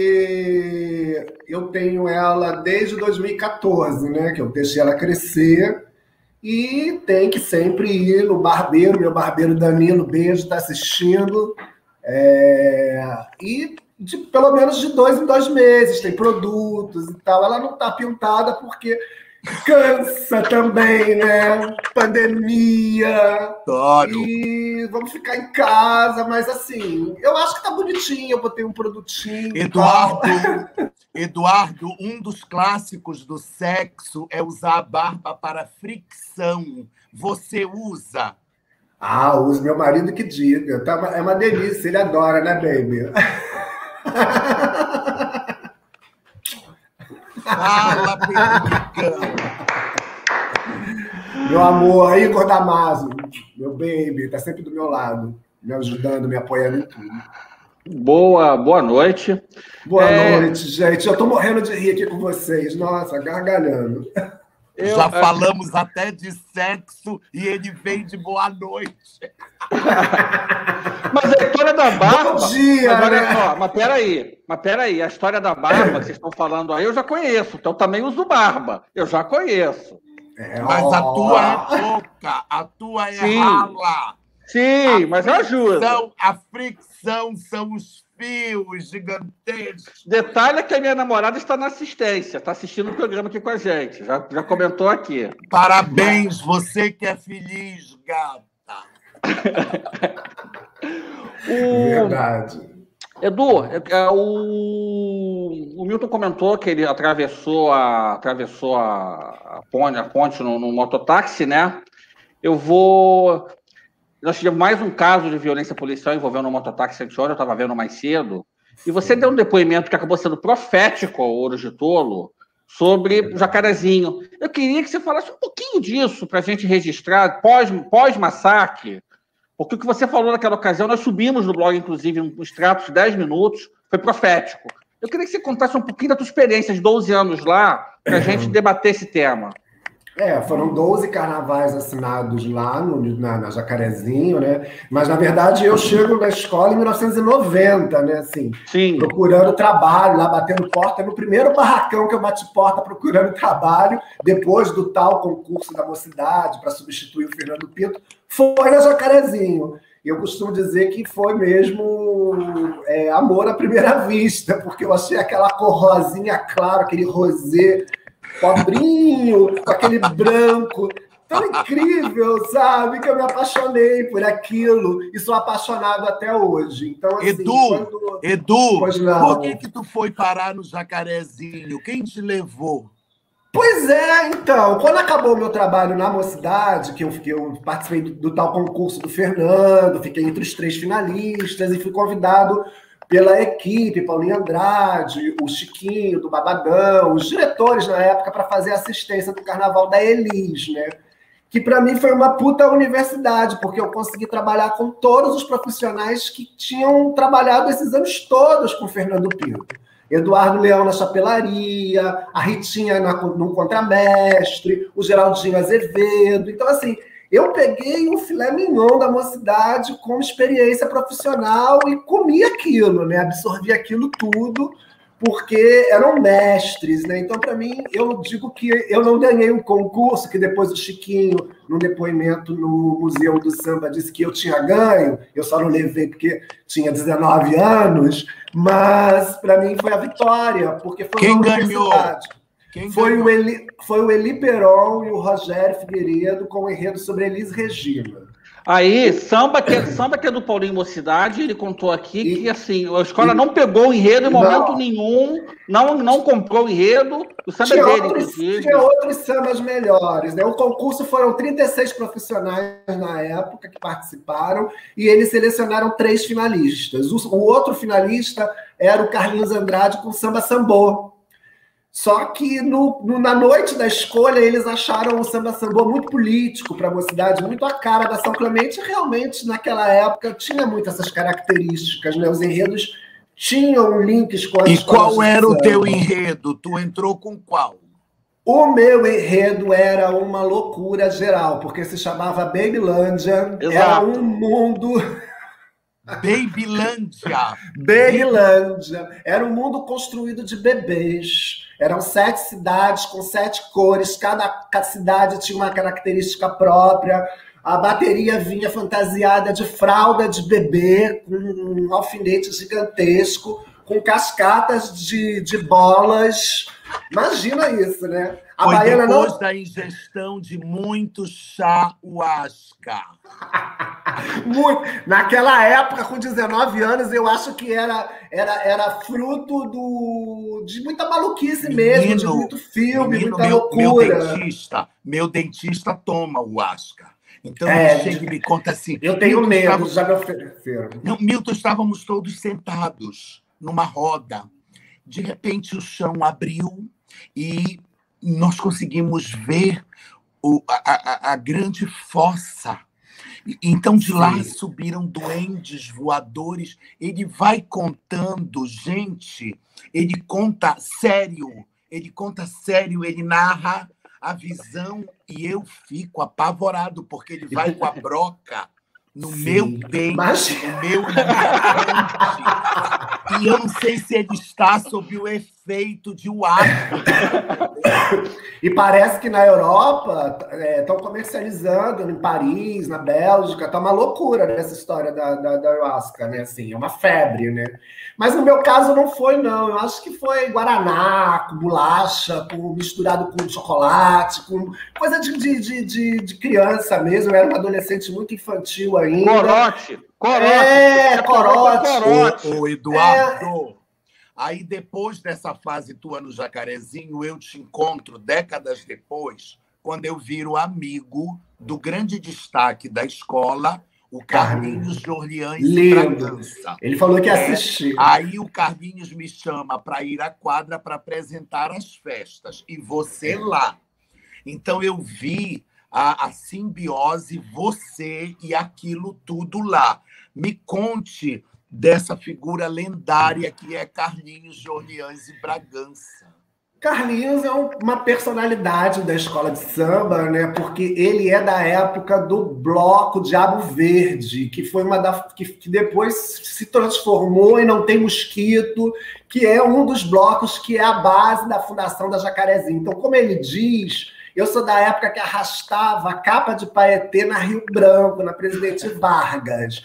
C: porque eu tenho ela desde dois mil e quatorze, né? Que eu deixei ela crescer. E tem que sempre ir no barbeiro, meu barbeiro Danilo, beijo, tá assistindo. É... E, de pelo menos de dois em dois meses, tem produtos e tal. Ela não está pintada porque cansa também, né? Pandemia.
B: Adoro.
C: E vamos ficar em casa, mas assim, eu acho que tá bonitinho, eu botei um produtinho.
B: Eduardo, Eduardo, um dos clássicos do sexo é usar a barba para fricção. Você usa?
C: Ah, uso, meu marido que diga. Tá, é uma delícia, ele adora, né, baby?
B: Fala, Pedro.
C: Meu amor, Igor Damaso, meu baby, tá sempre do meu lado, me ajudando, me apoiando em tudo.
A: Boa, boa noite.
C: Boa
A: é...
C: noite, gente. Eu tô morrendo de rir aqui com vocês. Nossa, gargalhando.
B: Eu, Já falamos é... até de sexo e ele vem de boa noite.
A: Mas a história da barba...
C: Bom dia,
A: mas, olha
C: né?
A: só, mas peraí, mas peraí, a história da barba que vocês estão falando aí eu já conheço, então também uso barba, eu já conheço.
B: É, mas ó... a tua é pouca, a tua é
A: Sim.
B: rala.
A: Sim,
B: a
A: mas ajuda.
B: A fricção são os fios gigantescos.
A: Detalhe é que a minha namorada está na assistência, está assistindo o programa aqui com a gente, já, já comentou aqui.
B: Parabéns, você que é feliz, gata.
A: o...
C: Verdade.
A: Edu, é, o... o Milton comentou que ele atravessou a, atravessou a, a ponte, a ponte no, no mototáxi, né? Eu vou... Nós tivemos mais um caso de violência policial envolvendo um mototáxi anteontem, eu estava vendo mais cedo, e você deu um depoimento que acabou sendo profético ao Ouro de Tolo sobre o Jacarezinho. Eu queria que você falasse um pouquinho disso para a gente registrar pós, pós-massacre, porque o que você falou naquela ocasião, nós subimos no blog, inclusive, um extrato de dez minutos, foi profético. Eu queria que você contasse um pouquinho da tua experiência de doze anos lá, para a gente debater esse tema.
C: É, foram doze carnavais assinados lá no, na, na Jacarezinho, né? Mas, na verdade, eu chego na escola em mil novecentos e noventa, né? Assim,
A: Sim.
C: Procurando trabalho, lá batendo porta. No primeiro barracão que eu bati porta procurando trabalho, depois do tal concurso da mocidade para substituir o Fernando Pinto, foi na Jacarezinho. Eu costumo dizer que foi mesmo é, amor à primeira vista, porque eu achei aquela cor rosinha clara, aquele rosé pobrinho, com aquele branco, tão incrível, sabe? Que eu me apaixonei por aquilo e sou apaixonado até hoje. Então, assim,
B: Edu,
C: quando...
B: Edu, por que que tu foi parar no Jacarezinho? Quem te levou?
C: Pois é, então, quando acabou o meu trabalho na Mocidade, que eu, que eu participei do, do tal concurso do Fernando, fiquei entre os três finalistas e fui convidado pela equipe, Paulinho Andrade, o Chiquinho, do Babadão, os diretores na época para fazer assistência do Carnaval da Elis, né? Que para mim foi uma puta universidade, porque eu consegui trabalhar com todos os profissionais que tinham trabalhado esses anos todos com Fernando Pinto. Eduardo Leão na chapelaria, a Ritinha na, no contramestre, o Geraldinho Azevedo. Então, assim, eu peguei um filé mignon da Mocidade com experiência profissional e comi aquilo, né? Absorvi aquilo tudo, porque eram mestres, né? Então, para mim, eu digo que eu não ganhei um concurso, que depois o Chiquinho, num depoimento no Museu do Samba, disse que eu tinha ganho, eu só não levei porque tinha dezenove anos, mas para mim foi a vitória, porque foi
B: Quem
C: uma
B: ganhou?
C: universidade.
B: Quem
C: foi, o Eli, foi o Eli Peron e o Rogério Figueiredo com o enredo sobre Elis Regina.
A: Aí, samba que, é, samba que é do Paulinho Mocidade, ele contou aqui e, que assim, a escola
C: e,
A: não pegou o enredo em momento
C: não,
A: nenhum, não, não comprou o enredo, o samba
C: tinha
A: dele,
C: outros,
A: inclusive.
C: Tinha outros sambas melhores, né? O concurso foram trinta e seis profissionais na época que participaram e eles selecionaram três finalistas. O, o outro finalista era o Carlinhos Andrade com Samba Sambô. Só que no, no, na noite da escolha, eles acharam o Samba Sambô muito político para a Mocidade, muito a cara da São Clemente. Realmente, naquela época, tinha muitas essas características, né? Os enredos tinham links com as
B: E qual era o teu enredo? Tu entrou com qual?
C: O meu enredo era uma loucura geral, porque se chamava Babylândia.
A: Exato.
C: Era um mundo...
B: Babylândia.
C: Babylândia. Era um mundo construído de bebês. Eram sete cidades com sete cores. Cada, cada cidade tinha uma característica própria. A bateria vinha fantasiada de fralda de bebê, com um alfinete gigantesco. com cascatas de, de bolas. Imagina isso, né?
B: A Foi baiana depois não... da ingestão de muito chá huasca.
C: Muito. Naquela época, com dezenove anos, eu acho que era, era, era fruto do, de muita maluquice menino, mesmo, de muito filme, menino, muita
B: meu,
C: loucura.
B: Meu dentista, meu dentista toma huasca. Então é, ele chega e me conta assim...
C: Eu tenho Milton, medo, estava... já me ofereceram.
B: Não, Milton, estávamos todos sentados numa roda. De repente, o chão abriu e nós conseguimos ver o, a, a, a grande fossa. Então, de lá Sim. subiram duendes voadores. Ele vai contando, gente, ele conta sério, ele conta sério, ele narra a visão e eu fico apavorado, porque ele vai com a broca no Sim. meu dente, Mas... no meu dente. E eu não sei se ele está sob o efeito de huasca.
C: E parece que na Europa estão é, comercializando, em Paris, na Bélgica, tá uma loucura nessa história da, da, da ayahuasca, né? Assim, é uma febre, né? Mas no meu caso não foi, não. Eu acho que foi guaraná, com bolacha, com, misturado com chocolate, com coisa de, de, de, de criança mesmo. Eu era uma adolescente muito infantil ainda.
A: Corote! Corote!
C: É, corote!
B: Ô, ô Eduardo... É... Aí, depois dessa fase tua no Jacarezinho, eu te encontro décadas depois, quando eu viro amigo do grande destaque da escola, o Carlinhos de Orleans e Bragança.
C: Ele falou que ia assistir.
B: É, aí o Carlinhos me chama para ir à quadra para apresentar as festas, e você lá. Então, eu vi a, a simbiose, você e aquilo tudo lá. Me conte... dessa figura lendária que é Carlinhos de Orleans e Bragança.
C: Carlinhos é uma personalidade da escola de samba, né? Porque ele é da época do bloco Diabo Verde, que foi uma da que, que depois se transformou em Não Tem Mosquito, que é um dos blocos que é a base da fundação da Jacarezinho. Então, como ele diz, eu sou da época que arrastava a capa de Paetê na Rio Branco, na Presidente Vargas.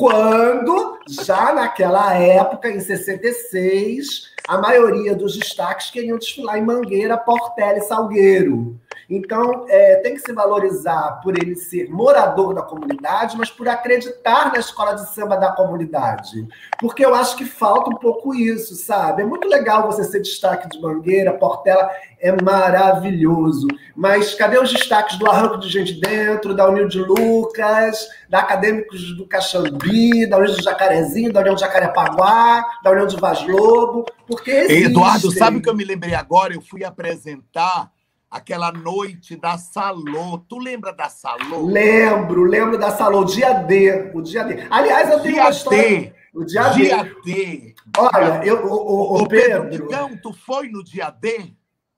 C: Quando, já naquela época, em sessenta e seis, a maioria dos destaques queriam desfilar em Mangueira, Portela e Salgueiro. Então, é, tem que se valorizar por ele ser morador da comunidade, mas por acreditar na escola de samba da comunidade. Porque eu acho que falta um pouco isso, sabe? É muito legal você ser destaque de Mangueira, Portela, é maravilhoso. Mas cadê os destaques do Arranco de Gente Dentro, da União de Lucas, da Acadêmicos do Caxambi, da União do Jacarezinho, da União de Jacarepaguá, da União de Vaz Lobo? Porque existem.
B: Eduardo, sabe o que eu me lembrei agora? Eu fui apresentar aquela noite da Salô. Tu lembra da Salô?
C: Lembro, lembro da Salô. Dia D. O dia D. Aliás, eu tenho
B: dia
C: uma história...
B: D.
C: O dia,
B: dia
C: D.
B: D.
C: Olha, eu, o, o, o Pedro...
B: Pedro Digão, tu foi no dia D?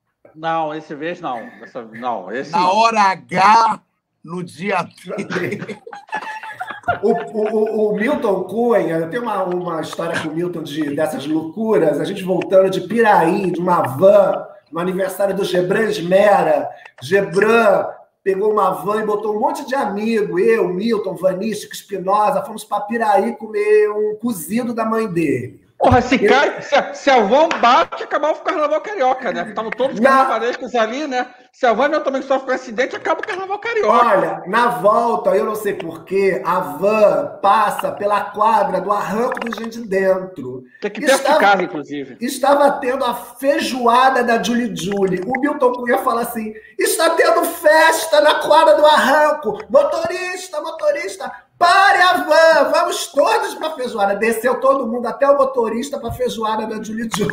A: Não, esse vez não. Essa, não esse
B: Na
A: não.
B: hora H, no dia D.
C: O, o, o Milton Cunha, eu tenho uma, uma história com o Milton de, dessas loucuras, a gente voltando de Piraí, de uma van, no aniversário do Gebran Esmera. Gebran pegou uma van e botou um monte de amigo, eu, Milton, Vanístico, Espinosa, fomos para Piraí comer um cozido da mãe dele.
A: Porra, se, eu... cai, se, se a van bate, acabava o carnaval carioca, né? Estavam todos os carnavalescos ali, né? Se a van também sofre um acidente, acaba o carnaval carioca.
C: Olha, na volta, eu não sei porquê, a van passa pela quadra do Arranco do Gente Dentro.
A: Tem que ter de casa, inclusive.
C: Estava tendo a feijoada da Julie Julie. O Milton Cunha fala assim, está tendo festa na quadra do Arranco. Motorista, motorista, pare a van, vamos todos para a feijoada. Desceu todo mundo, até o motorista, para a feijoada da Julie Julie.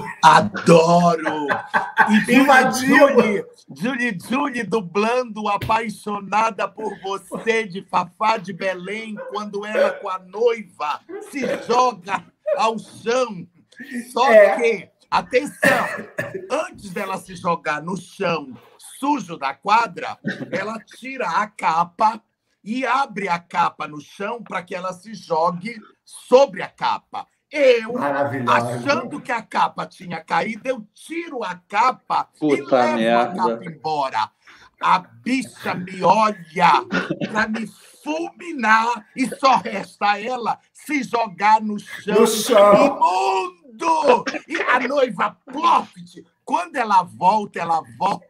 B: Adoro! E
C: Invadiu.
B: Julie Julie dublando Apaixonada por Você, de Fafá de Belém, quando ela com a noiva se joga ao chão. Só é. que, atenção, antes dela se jogar no chão sujo da quadra, ela tira a capa e abre a capa no chão para que ela se jogue sobre a capa. Eu, achando que a capa tinha caído, eu tiro a capa
A: Puta
B: e levo
A: merda.
B: a capa embora. A bicha me olha para me fulminar e só resta ela se jogar no chão.
C: No chão.
B: Imundo! E a noiva Ploft, quando ela volta, ela volta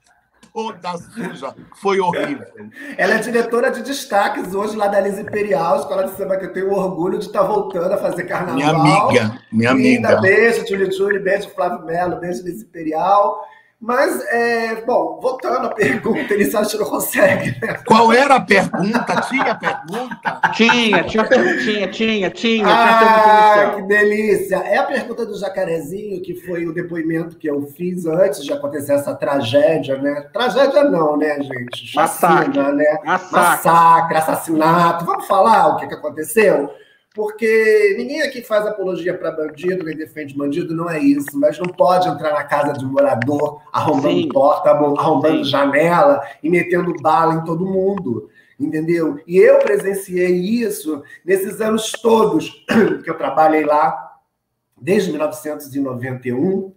B: toda suja. Foi horrível.
C: Ela é diretora de destaques hoje lá da Lisa Imperial, escola de samba que eu tenho orgulho de estar voltando a fazer carnaval.
B: Minha amiga, minha
C: Linda,
B: amiga.
C: beijo, Júlio Júlio, beijo, Flávio Melo, beijo, Lisa Imperial. Mas, é, bom, voltando à pergunta, ele acha que não consegue, né?
B: Qual era a pergunta? Tinha pergunta?
A: Tinha, tinha perguntinha, tinha, tinha.
C: Ah, que delícia! É a pergunta do Jacarezinho, que foi o depoimento que eu fiz antes de acontecer essa tragédia, né? Tragédia não, né, gente? Chacina,
A: Massacre.
C: né?
A: Massacre.
C: Massacre, assassinato. Vamos falar o que, que aconteceu? Porque ninguém aqui faz apologia para bandido, nem defende bandido, não é isso. Mas não pode entrar na casa de um morador arrombando
A: Sim.
C: porta, arrombando
A: Sim.
C: janela e metendo bala em todo mundo. Entendeu? E eu presenciei isso nesses anos todos que eu trabalhei lá, desde mil novecentos e noventa e um,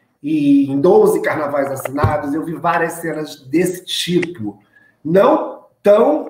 C: e em doze carnavais assinados, eu vi várias cenas desse tipo. Não tão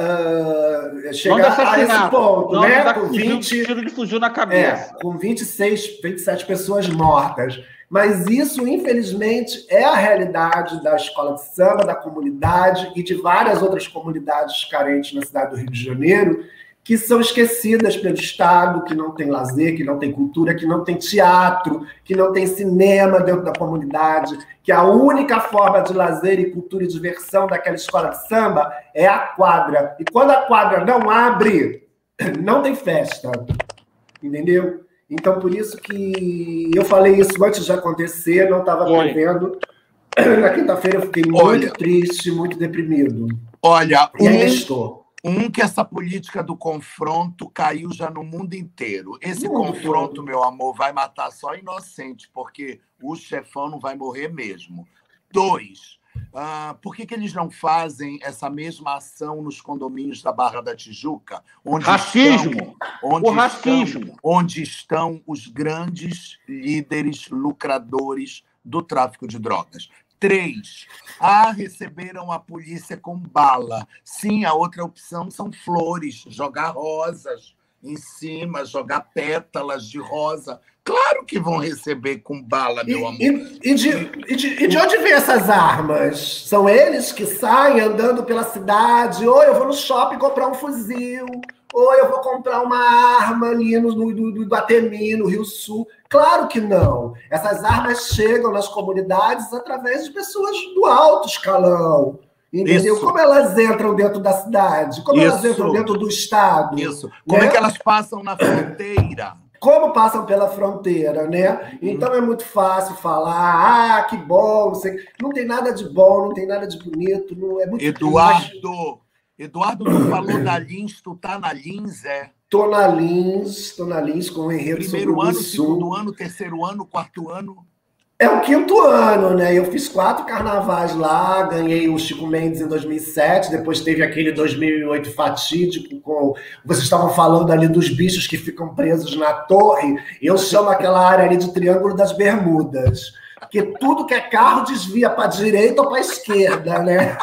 C: uh, uh, chegar a esse ponto,
A: não,
C: né?
A: Da,
C: Com vinte,
A: tiro de fuzil na cabeça.
C: É, com vinte e seis, vinte e sete pessoas mortas. Mas isso, infelizmente, é a realidade da escola de samba, da comunidade e de várias outras comunidades carentes na cidade do Rio de Janeiro, que são esquecidas pelo Estado, que não tem lazer, que não tem cultura, que não tem teatro, que não tem cinema dentro da comunidade, que a única forma de lazer e cultura e diversão daquela escola de samba é a quadra. E quando a quadra não abre, não tem festa. Entendeu? Então, por isso que eu falei isso antes de acontecer, não estava prevendo. Na quinta-feira eu fiquei muito olha, triste, muito deprimido.
B: Olha,
C: e ainda estou.
B: Um, que essa política do confronto caiu já no mundo inteiro. Esse
C: mundo
B: confronto,
C: todo.
B: meu amor, vai matar só inocente, porque o chefão não vai morrer mesmo. Dois, uh, por que, que eles não fazem essa mesma ação nos condomínios da Barra da Tijuca? Onde
A: racismo!
B: Estão, onde
A: o racismo!
B: Estão, onde estão os grandes líderes lucradores do tráfico de drogas. Três, ah, receberam a polícia com bala. Sim, a outra opção são flores, jogar rosas em cima, jogar pétalas de rosa. Claro que vão receber com bala, meu
C: e,
B: amor.
C: E, e, de, e, de, e de onde vem essas armas? São eles que saem andando pela cidade, ou eu vou no shopping comprar um fuzil, ou eu vou comprar uma arma ali no, no, no Iguatemi, no Rio Sul. Claro que não. Essas armas chegam nas comunidades através de pessoas do alto escalão. Entendeu?
B: Isso.
C: Como elas entram dentro da cidade? Como
B: Isso.
C: elas entram dentro do Estado?
B: Isso. Como né? é que elas passam na fronteira?
C: Como passam pela fronteira, né? Então hum. é muito fácil falar, ah, que bom, não sei. Não tem nada de bom, não tem nada de bonito, não é muito
B: Eduardo, triste. Eduardo, tu falou da Lins, tu tá na Lins, é?
C: Tô na Lins, tô na Lins com o enredo
B: Primeiro
C: sobre o
B: ano,
C: Sul.
B: segundo ano, terceiro ano, quarto ano?
C: É o quinto ano, né? Eu fiz quatro carnavais lá, ganhei o Chico Mendes em dois mil e sete, depois teve aquele dois mil e oito fatídico, com... vocês estavam falando ali dos bichos que ficam presos na torre, eu chamo aquela área ali de Triângulo das Bermudas, porque tudo que é carro desvia para a direita ou para a esquerda, né?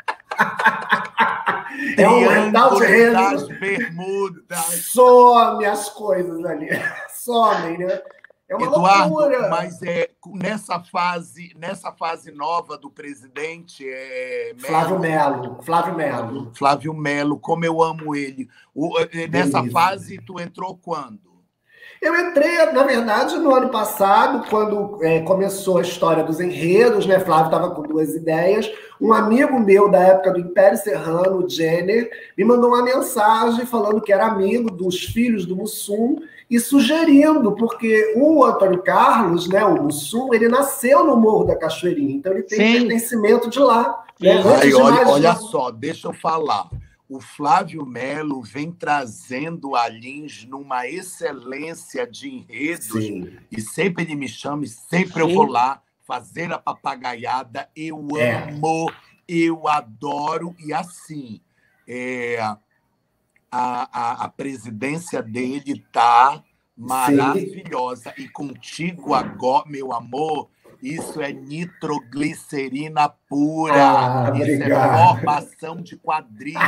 C: É um rental de rede.
B: Das Bermudas.
C: Some as coisas ali. Somem, né? É uma
B: Eduardo,
C: loucura.
B: Mas é, nessa, fase, nessa fase nova do presidente... É,
C: Flávio Melo. Flávio Melo.
B: Flávio Melo, como eu amo ele. O, nessa Beleza. fase, tu entrou quando?
C: Eu entrei, na verdade, no ano passado, quando é, começou a história dos enredos, né? Flávio estava com duas ideias. Um amigo meu da época do Império Serrano, o Jenner, me mandou uma mensagem falando que era amigo dos filhos do Mussum e sugerindo, porque o Antônio Carlos, né, o Mussum, ele nasceu no Morro da Cachoeirinha, então ele tem Sim. pertencimento de lá. Né?
B: Aí, olha, olha só, deixa eu falar. O Flávio Melo vem trazendo a Lins numa excelência de enredos. Sim. E sempre ele me chama e sempre Sim. eu vou lá fazer a papagaiada. Eu é. amo, eu adoro. E assim, é, a, a, a presidência dele está maravilhosa. Sim. E contigo agora, meu amor, Isso é nitroglicerina pura.
C: Ah,
B: Isso
C: obrigado.
B: é formação de quadrilha.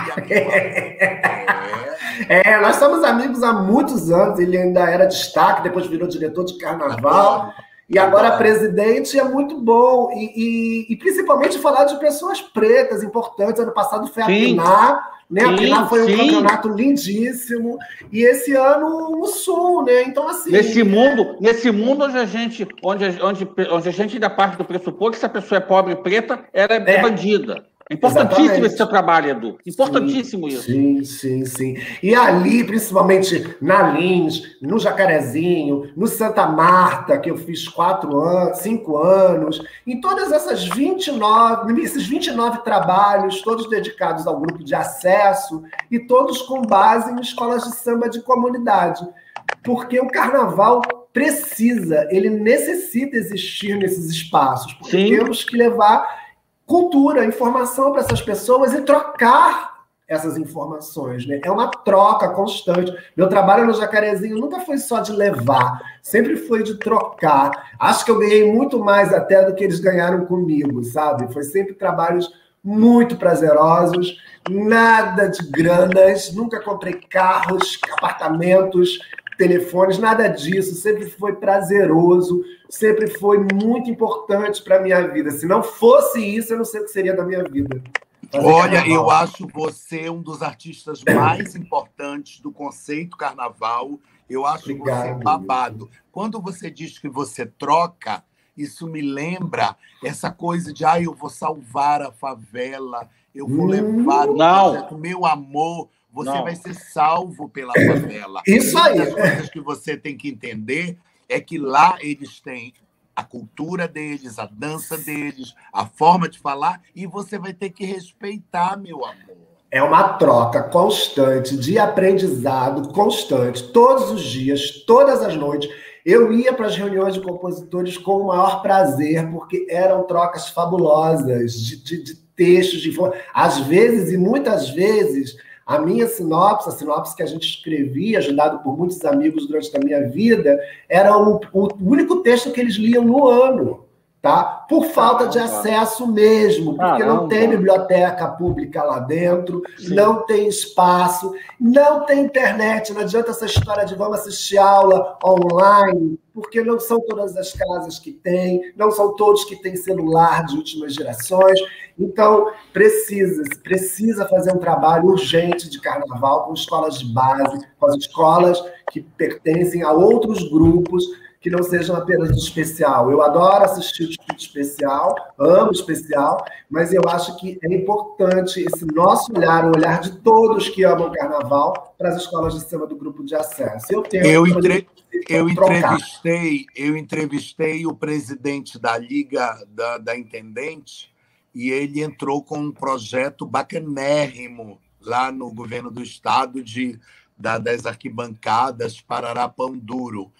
C: É. É, nós somos amigos há muitos anos. Ele ainda era destaque, depois virou diretor de carnaval.
B: Adoro.
C: E agora
B: Adoro.
C: presidente. É muito bom. E, e, e principalmente falar de pessoas pretas importantes. Ano passado foi a Pinar. Né? A Pinar foi um campeonato lindíssimo. E esse ano o Sul, né? Então, assim.
A: Nesse mundo, nesse mundo onde a gente, onde, onde, onde a gente ainda parte do pressuposto que se a pessoa é pobre e preta, ela é, é. bandida. É importantíssimo Exatamente. Esse seu trabalho, Edu. Importantíssimo sim, isso.
C: Sim, sim, sim. E ali, principalmente na Lins, no Jacarezinho, no Santa Marta, que eu fiz quatro anos, cinco anos, em todas essas vinte e nove, esses vinte e nove trabalhos, todos dedicados ao grupo de acesso e todos com base em escolas de samba de comunidade. Porque o carnaval precisa, ele necessita existir nesses espaços, porque sim. temos que levar cultura, informação para essas pessoas e trocar essas informações, né? É uma troca constante. Meu trabalho no Jacarezinho nunca foi só de levar, sempre foi de trocar. Acho que eu ganhei muito mais até do que eles ganharam comigo, sabe? Foi sempre trabalhos muito prazerosos, nada de granas, nunca comprei carros, apartamentos, telefones, nada disso, sempre foi prazeroso, sempre foi muito importante para a minha vida. Se não fosse isso, eu não sei o que seria da minha vida.
B: Fazer Olha, carnaval. Eu acho você um dos artistas mais importantes do conceito carnaval. Eu acho Obrigado, você babado. Meu. Quando você diz que você troca, isso me lembra essa coisa de ah, eu vou salvar a favela, eu vou hum, levar o projeto, meu amor. Você não. Vai ser salvo pela favela.
C: Isso aí.
B: Uma das coisas que você tem que entender é que lá eles têm a cultura deles, a dança deles, a forma de falar, e você vai ter que respeitar, meu amor.
C: É uma troca constante, de aprendizado constante, todos os dias, todas as noites. Eu ia para as reuniões de compositores com o maior prazer, porque eram trocas fabulosas, de, de, de textos, de informação. Às vezes, e muitas vezes... A minha sinopse, a sinopse que a gente escrevia, ajudado por muitos amigos durante a minha vida, era o, o único texto que eles liam no ano, tá? Por falta de acesso mesmo, porque não tem biblioteca pública lá dentro, Sim. não tem espaço, não tem internet, não adianta essa história de vamos assistir aula online, porque não são todas as casas que têm, não são todos que têm celular de últimas gerações. Então, precisa, precisa fazer um trabalho urgente de carnaval com escolas de base, com as escolas que pertencem a outros grupos que não sejam apenas do especial. Eu adoro assistir o tipo de especial, amo especial, mas eu acho que é importante esse nosso olhar, o olhar de todos que amam o carnaval, para as escolas de samba do grupo de acesso. Eu, tenho
B: eu, entre... eu, entrevistei, eu entrevistei o presidente da Liga da, da Intendente, e ele entrou com um projeto bacanérrimo lá no governo do estado de, da, das arquibancadas Parará Pão Duro.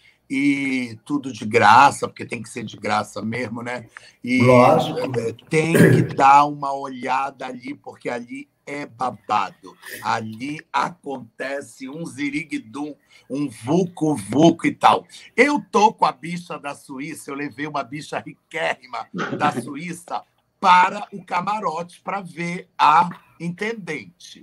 B: E tudo de graça, porque tem que ser de graça mesmo, né? E
C: Lógico.
B: Tem que dar uma olhada ali, porque ali é babado. Ali acontece um ziriguidum, um vucu-vucu e tal. Eu tô com a bicha da Suíça, eu levei uma bicha riquérrima da Suíça para o camarote para ver a intendente.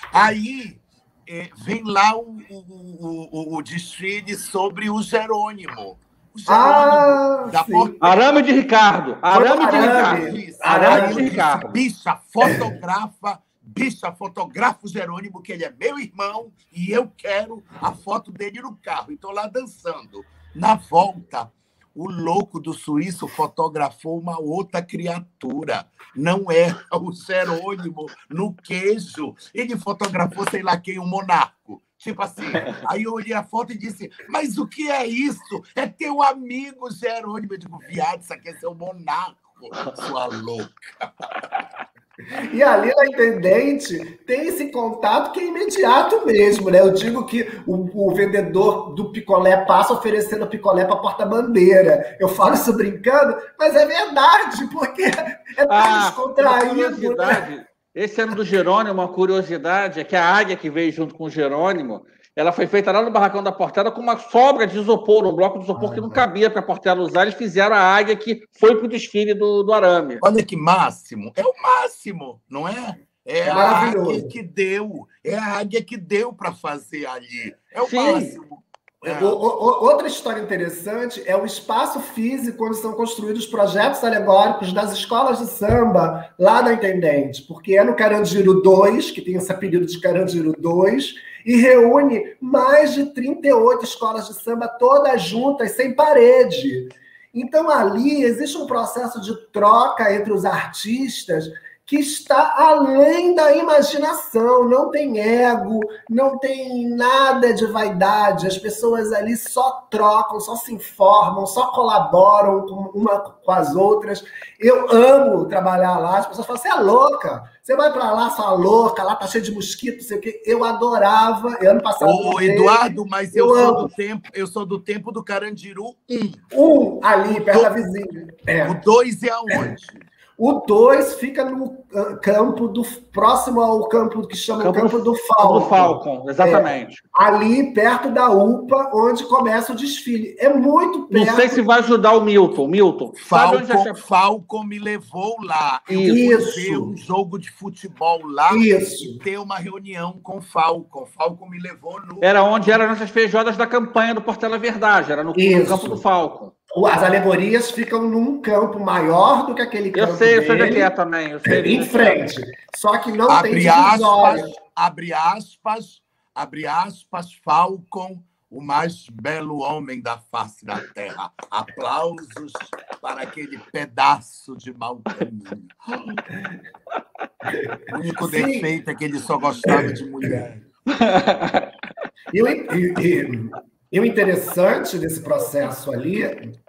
B: Aí vem lá o, o, o, o desfile sobre o Jerônimo. O Jerônimo
C: ah,
B: da Port...
A: Arame de Ricardo. Arame de Ricardo. Arame de Ricardo.
B: Bicha, fotografa, bicha, fotografa o Jerônimo, que ele é meu irmão, e eu quero a foto dele no carro. Então, lá dançando. Na volta, o louco do suíço fotografou uma outra criatura. Não era o Jerônimo no queijo. Ele fotografou, sei lá quem, um monarco. Tipo assim, aí eu olhei a foto e disse, mas o que é isso? É teu amigo Jerônimo. Eu digo, viado, isso aqui é seu monarco, sua louca.
C: E ali na Intendente tem esse contato que é imediato mesmo, né? Eu digo que o, o vendedor do picolé passa oferecendo picolé para porta-bandeira. Eu falo isso brincando, mas é verdade, porque é tão
A: ah,
C: descontraído. Né?
A: Esse ano do Jerônimo, uma curiosidade é que a águia que veio junto com o Jerônimo, ela foi feita lá no Barracão da Portela com uma sobra de isopor, um bloco de isopor ah, que não cabia para a Portela usar. Eles fizeram a águia que foi para o desfile do, do arame.
B: Olha que máximo! É o máximo, não é? É, é a águia que deu. É a águia que deu para fazer ali. É o Sim. máximo.
C: É. O, o, outra história interessante é o espaço físico onde são construídos projetos alegóricos das escolas de samba lá da Intendente, porque é no Carandiru dois, que tem esse apelido de Carandiru dois, e reúne mais de trinta e oito escolas de samba, todas juntas, sem parede. Então, ali existe um processo de troca entre os artistas que está além da imaginação, não tem ego, não tem nada de vaidade, as pessoas ali só trocam, só se informam, só colaboram uma com as outras. Eu amo trabalhar lá, as pessoas falam, você é louca, você vai para lá, sua louca, lá tá cheio de mosquito, não sei o quê. Eu adorava, ano passado...
B: Ô, Eduardo, mas eu, eu, sou do tempo, eu sou do tempo do Carandiru um.
C: Um, ali, perto do... da vizinha. É.
B: O dois é aonde?
C: O dois fica no campo do próximo ao campo que chama campo, campo do Falcon.
A: Do Falcon, exatamente.
C: É, ali perto da U P A, onde começa o desfile. É muito perto.
A: Não sei se vai ajudar o Milton. Milton,
B: Falcon, sabe onde é... Falcon me levou lá. Eu
C: Isso.
B: fui ver um jogo de futebol lá
C: Isso.
B: e ter uma reunião com o Falcon. Falcon me levou no...
A: Era onde eram as feijoadas da campanha do Portela Verdade. Era no, no campo do Falcon.
C: As alegorias ficam num campo maior do que aquele campo.
A: Eu sei, eu sei onde é também. Eu sei
C: em frente. Só que não
B: abre
C: tem
B: divisória. Aspas, abre aspas, abre aspas, Falcon, o mais belo homem da face da terra. Aplausos para aquele pedaço de mau caminho. O único Sim. defeito é que ele só gostava de mulher.
C: E, e, e, e o interessante desse processo ali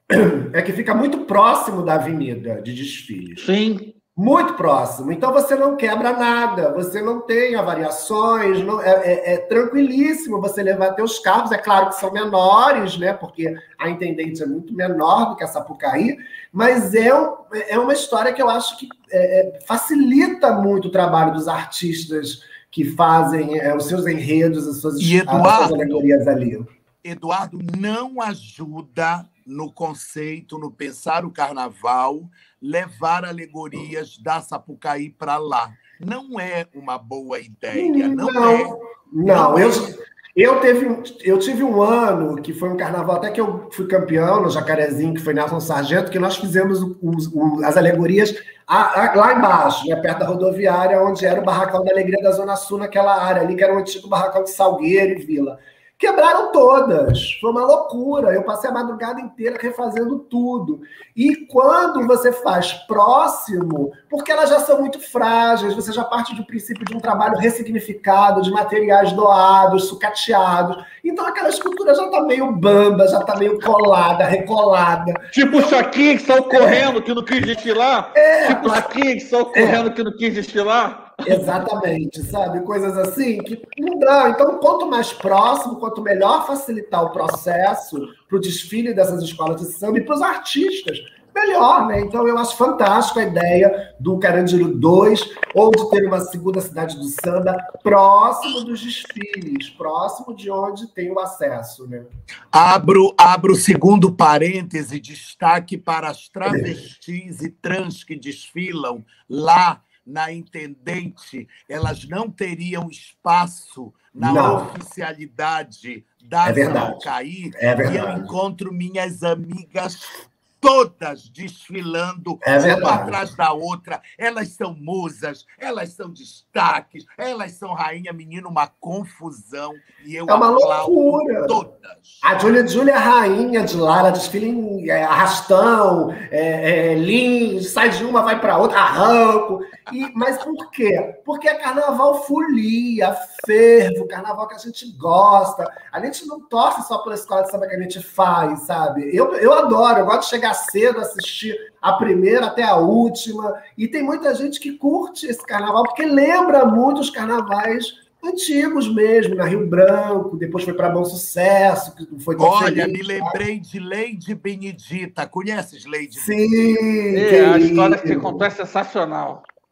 C: é que fica muito próximo da avenida de desfiles.
A: Sim.
C: Muito próximo. Então, você não quebra nada, você não tem avariações, não, é, é, é tranquilíssimo você levar teus carros. É claro que são menores, né? Porque a Intendente é muito menor do que a Sapucaí, mas é, um, é uma história que eu acho que é, facilita muito o trabalho dos artistas que fazem é, os seus enredos, as suas,
B: e Eduardo,
C: as suas alegorias ali.
B: Eduardo, não ajuda no conceito, no pensar o carnaval, levar alegorias da Sapucaí para lá. Não é uma boa ideia, não,
C: não
B: é.
C: Não, eu, eu, teve, eu tive um ano que foi um carnaval, até que eu fui campeão no Jacarezinho, que foi Nelson Sargento, que nós fizemos os, os, as alegorias a, a, lá embaixo, né, perto da rodoviária, onde era o Barracão da Alegria da Zona Sul, naquela área ali, que era um antigo barracão de Salgueiro e Vila. Quebraram todas. Foi uma loucura. Eu passei a madrugada inteira refazendo tudo. E quando você faz próximo, porque elas já são muito frágeis, você já parte do princípio de um trabalho ressignificado, de materiais doados, sucateados. Então aquela escultura já está meio bamba, já está meio colada, recolada.
A: Tipo o Chaquinha que saiu correndo, é. que não quis desfilar? É. Tipo o Chaquinha que saiu correndo, é. que não quis desfilar?
C: Exatamente, sabe? Coisas assim que não dá. Então, quanto mais próximo, quanto melhor facilitar o processo para o desfile dessas escolas de samba e para os artistas, melhor, né? Então, eu acho fantástico a ideia do Carandiru dois, ou de ter uma segunda cidade do samba próximo dos desfiles, próximo de onde tem o acesso, né?
B: Abro, abro segundo parêntese, destaque para as travestis e trans que desfilam lá na Intendente, elas não teriam espaço na não. oficialidade da
C: é
B: Sapucaí,
C: é
B: e eu encontro minhas amigas todas desfilando
C: é
B: uma atrás da outra. Elas são musas, elas são destaques, elas são rainha, menino, uma confusão. E eu
C: é uma loucura.
B: Todas.
C: A Júlia Júlia é rainha de lá, ela desfila em é, arrastão, é, é, lins, sai de uma, vai para outra, arranco. E, mas por quê? Porque é carnaval folia, fervo, carnaval que a gente gosta. A gente não torce só pela escola de samba que a gente faz, sabe? Eu, eu adoro, eu gosto de chegar cedo, assistir a primeira até a última, e tem muita gente que curte esse carnaval, porque lembra muito os carnavais antigos mesmo, na Rio Branco, depois foi para Bom Sucesso, que foi
B: Olha, feliz, me lembrei de Lady Benedita, conheces Lady
C: Sim,
A: Benedita? É, a história que você contou é sensacional.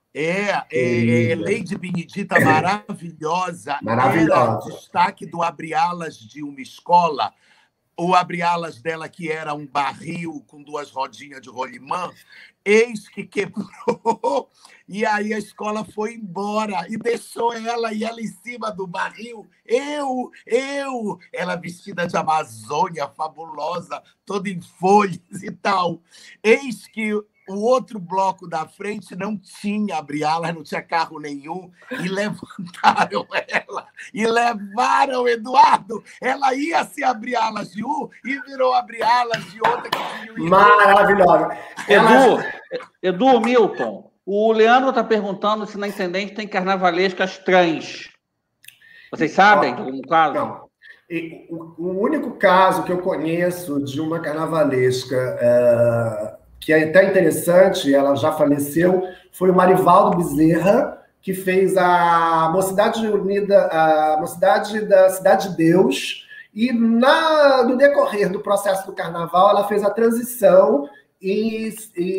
B: É, é, é Lady Benedita, maravilhosa.
C: Maravilhosa.
B: Era destaque do Abre Alas de uma escola. O abre-alas dela, que era um barril com duas rodinhas de rolimã, eis que quebrou, e aí a escola foi embora e deixou ela, e ela em cima do barril, eu, eu, ela vestida de Amazônia, fabulosa, toda em folhas e tal. Eis que o outro bloco da frente não tinha abre-alas, não tinha carro nenhum, e levantaram ela, e levaram Eduardo. Ela ia se abre-alas de um e virou abre-alas de outra. Que tinha um...
C: Maravilhosa.
A: Edu, Edu, Milton, o Leandro está perguntando se na Intendente tem carnavalescas trans. Vocês sabem de algum caso?
C: Não. E o, o único caso que eu conheço de uma carnavalesca... Uh... que é até interessante, ela já faleceu, foi o Marivaldo Bezerra, que fez a Mocidade Unida, a Mocidade da Cidade de Deus, e na, no decorrer do processo do carnaval, ela fez a transição e,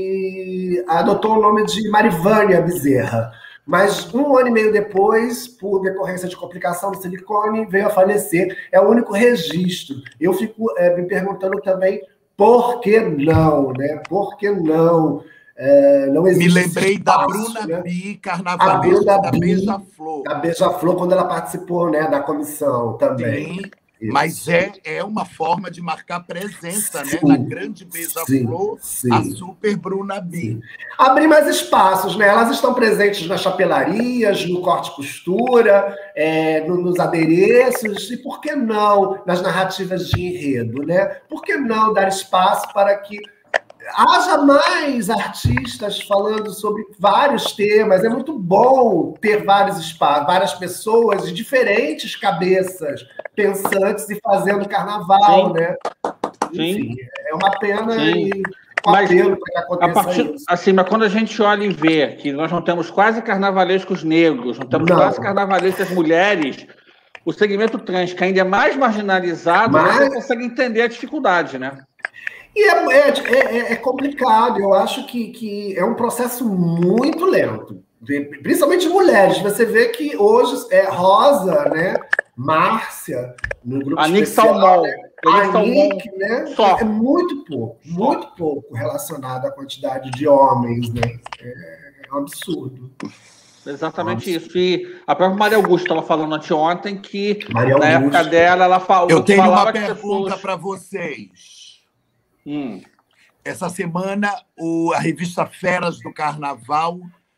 C: e adotou o nome de Marivânia Bezerra. Mas um ano e meio depois, por decorrência de complicação do silicone, veio a falecer. É o único registro. Eu fico é, me perguntando também por que não, né? Por que não? É, não existe.
B: Me lembrei
C: espaço,
B: da Bruna
C: né?
B: Bi, carnavalesca da Beija-Flor.
C: Da Beija-Flor, quando ela participou, né, da comissão também.
B: Sim, mas é, é uma forma de marcar presença, sim, né? Na grande Beija-Flor, a super Bruna Bi. Sim.
C: Abrir mais espaços, né? Elas estão presentes nas chapelarias, no corte e costura, é, no, nos adereços, e por que não nas narrativas de enredo, né? Por que não dar espaço para que haja mais artistas falando sobre vários temas? É muito bom ter vários espaços, várias pessoas de diferentes cabeças pensantes e fazendo carnaval, sim, né? Enfim, sim, é uma pena sim, e um apelo para que aconteça
A: a partir,
C: isso.
A: Assim, mas quando a gente olha e vê que nós não temos quase carnavalescos negros, não temos não. quase carnavalescas mulheres, o segmento trans, que ainda é mais marginalizado, mas... você consegue entender a dificuldade, né?
C: E é, é, é complicado, eu acho que, que é um processo muito lento, principalmente mulheres. Você vê que hoje é Rosa, né? Márcia, no grupo
A: a
C: especial,
A: Nick Salmão,
C: né? A Nick, né?
A: Só.
C: É muito pouco, Só. muito pouco relacionado à quantidade de homens, né? É um absurdo.
A: Exatamente isso. E a própria Maria Augusta estava falando anteontem que
C: Maria
A: na
C: Augusta.
A: época dela, ela falou.
B: Eu tenho uma
A: que
B: pergunta
A: pessoas...
B: para vocês.
A: Hum.
B: Essa semana, o, a revista Feras do Carnaval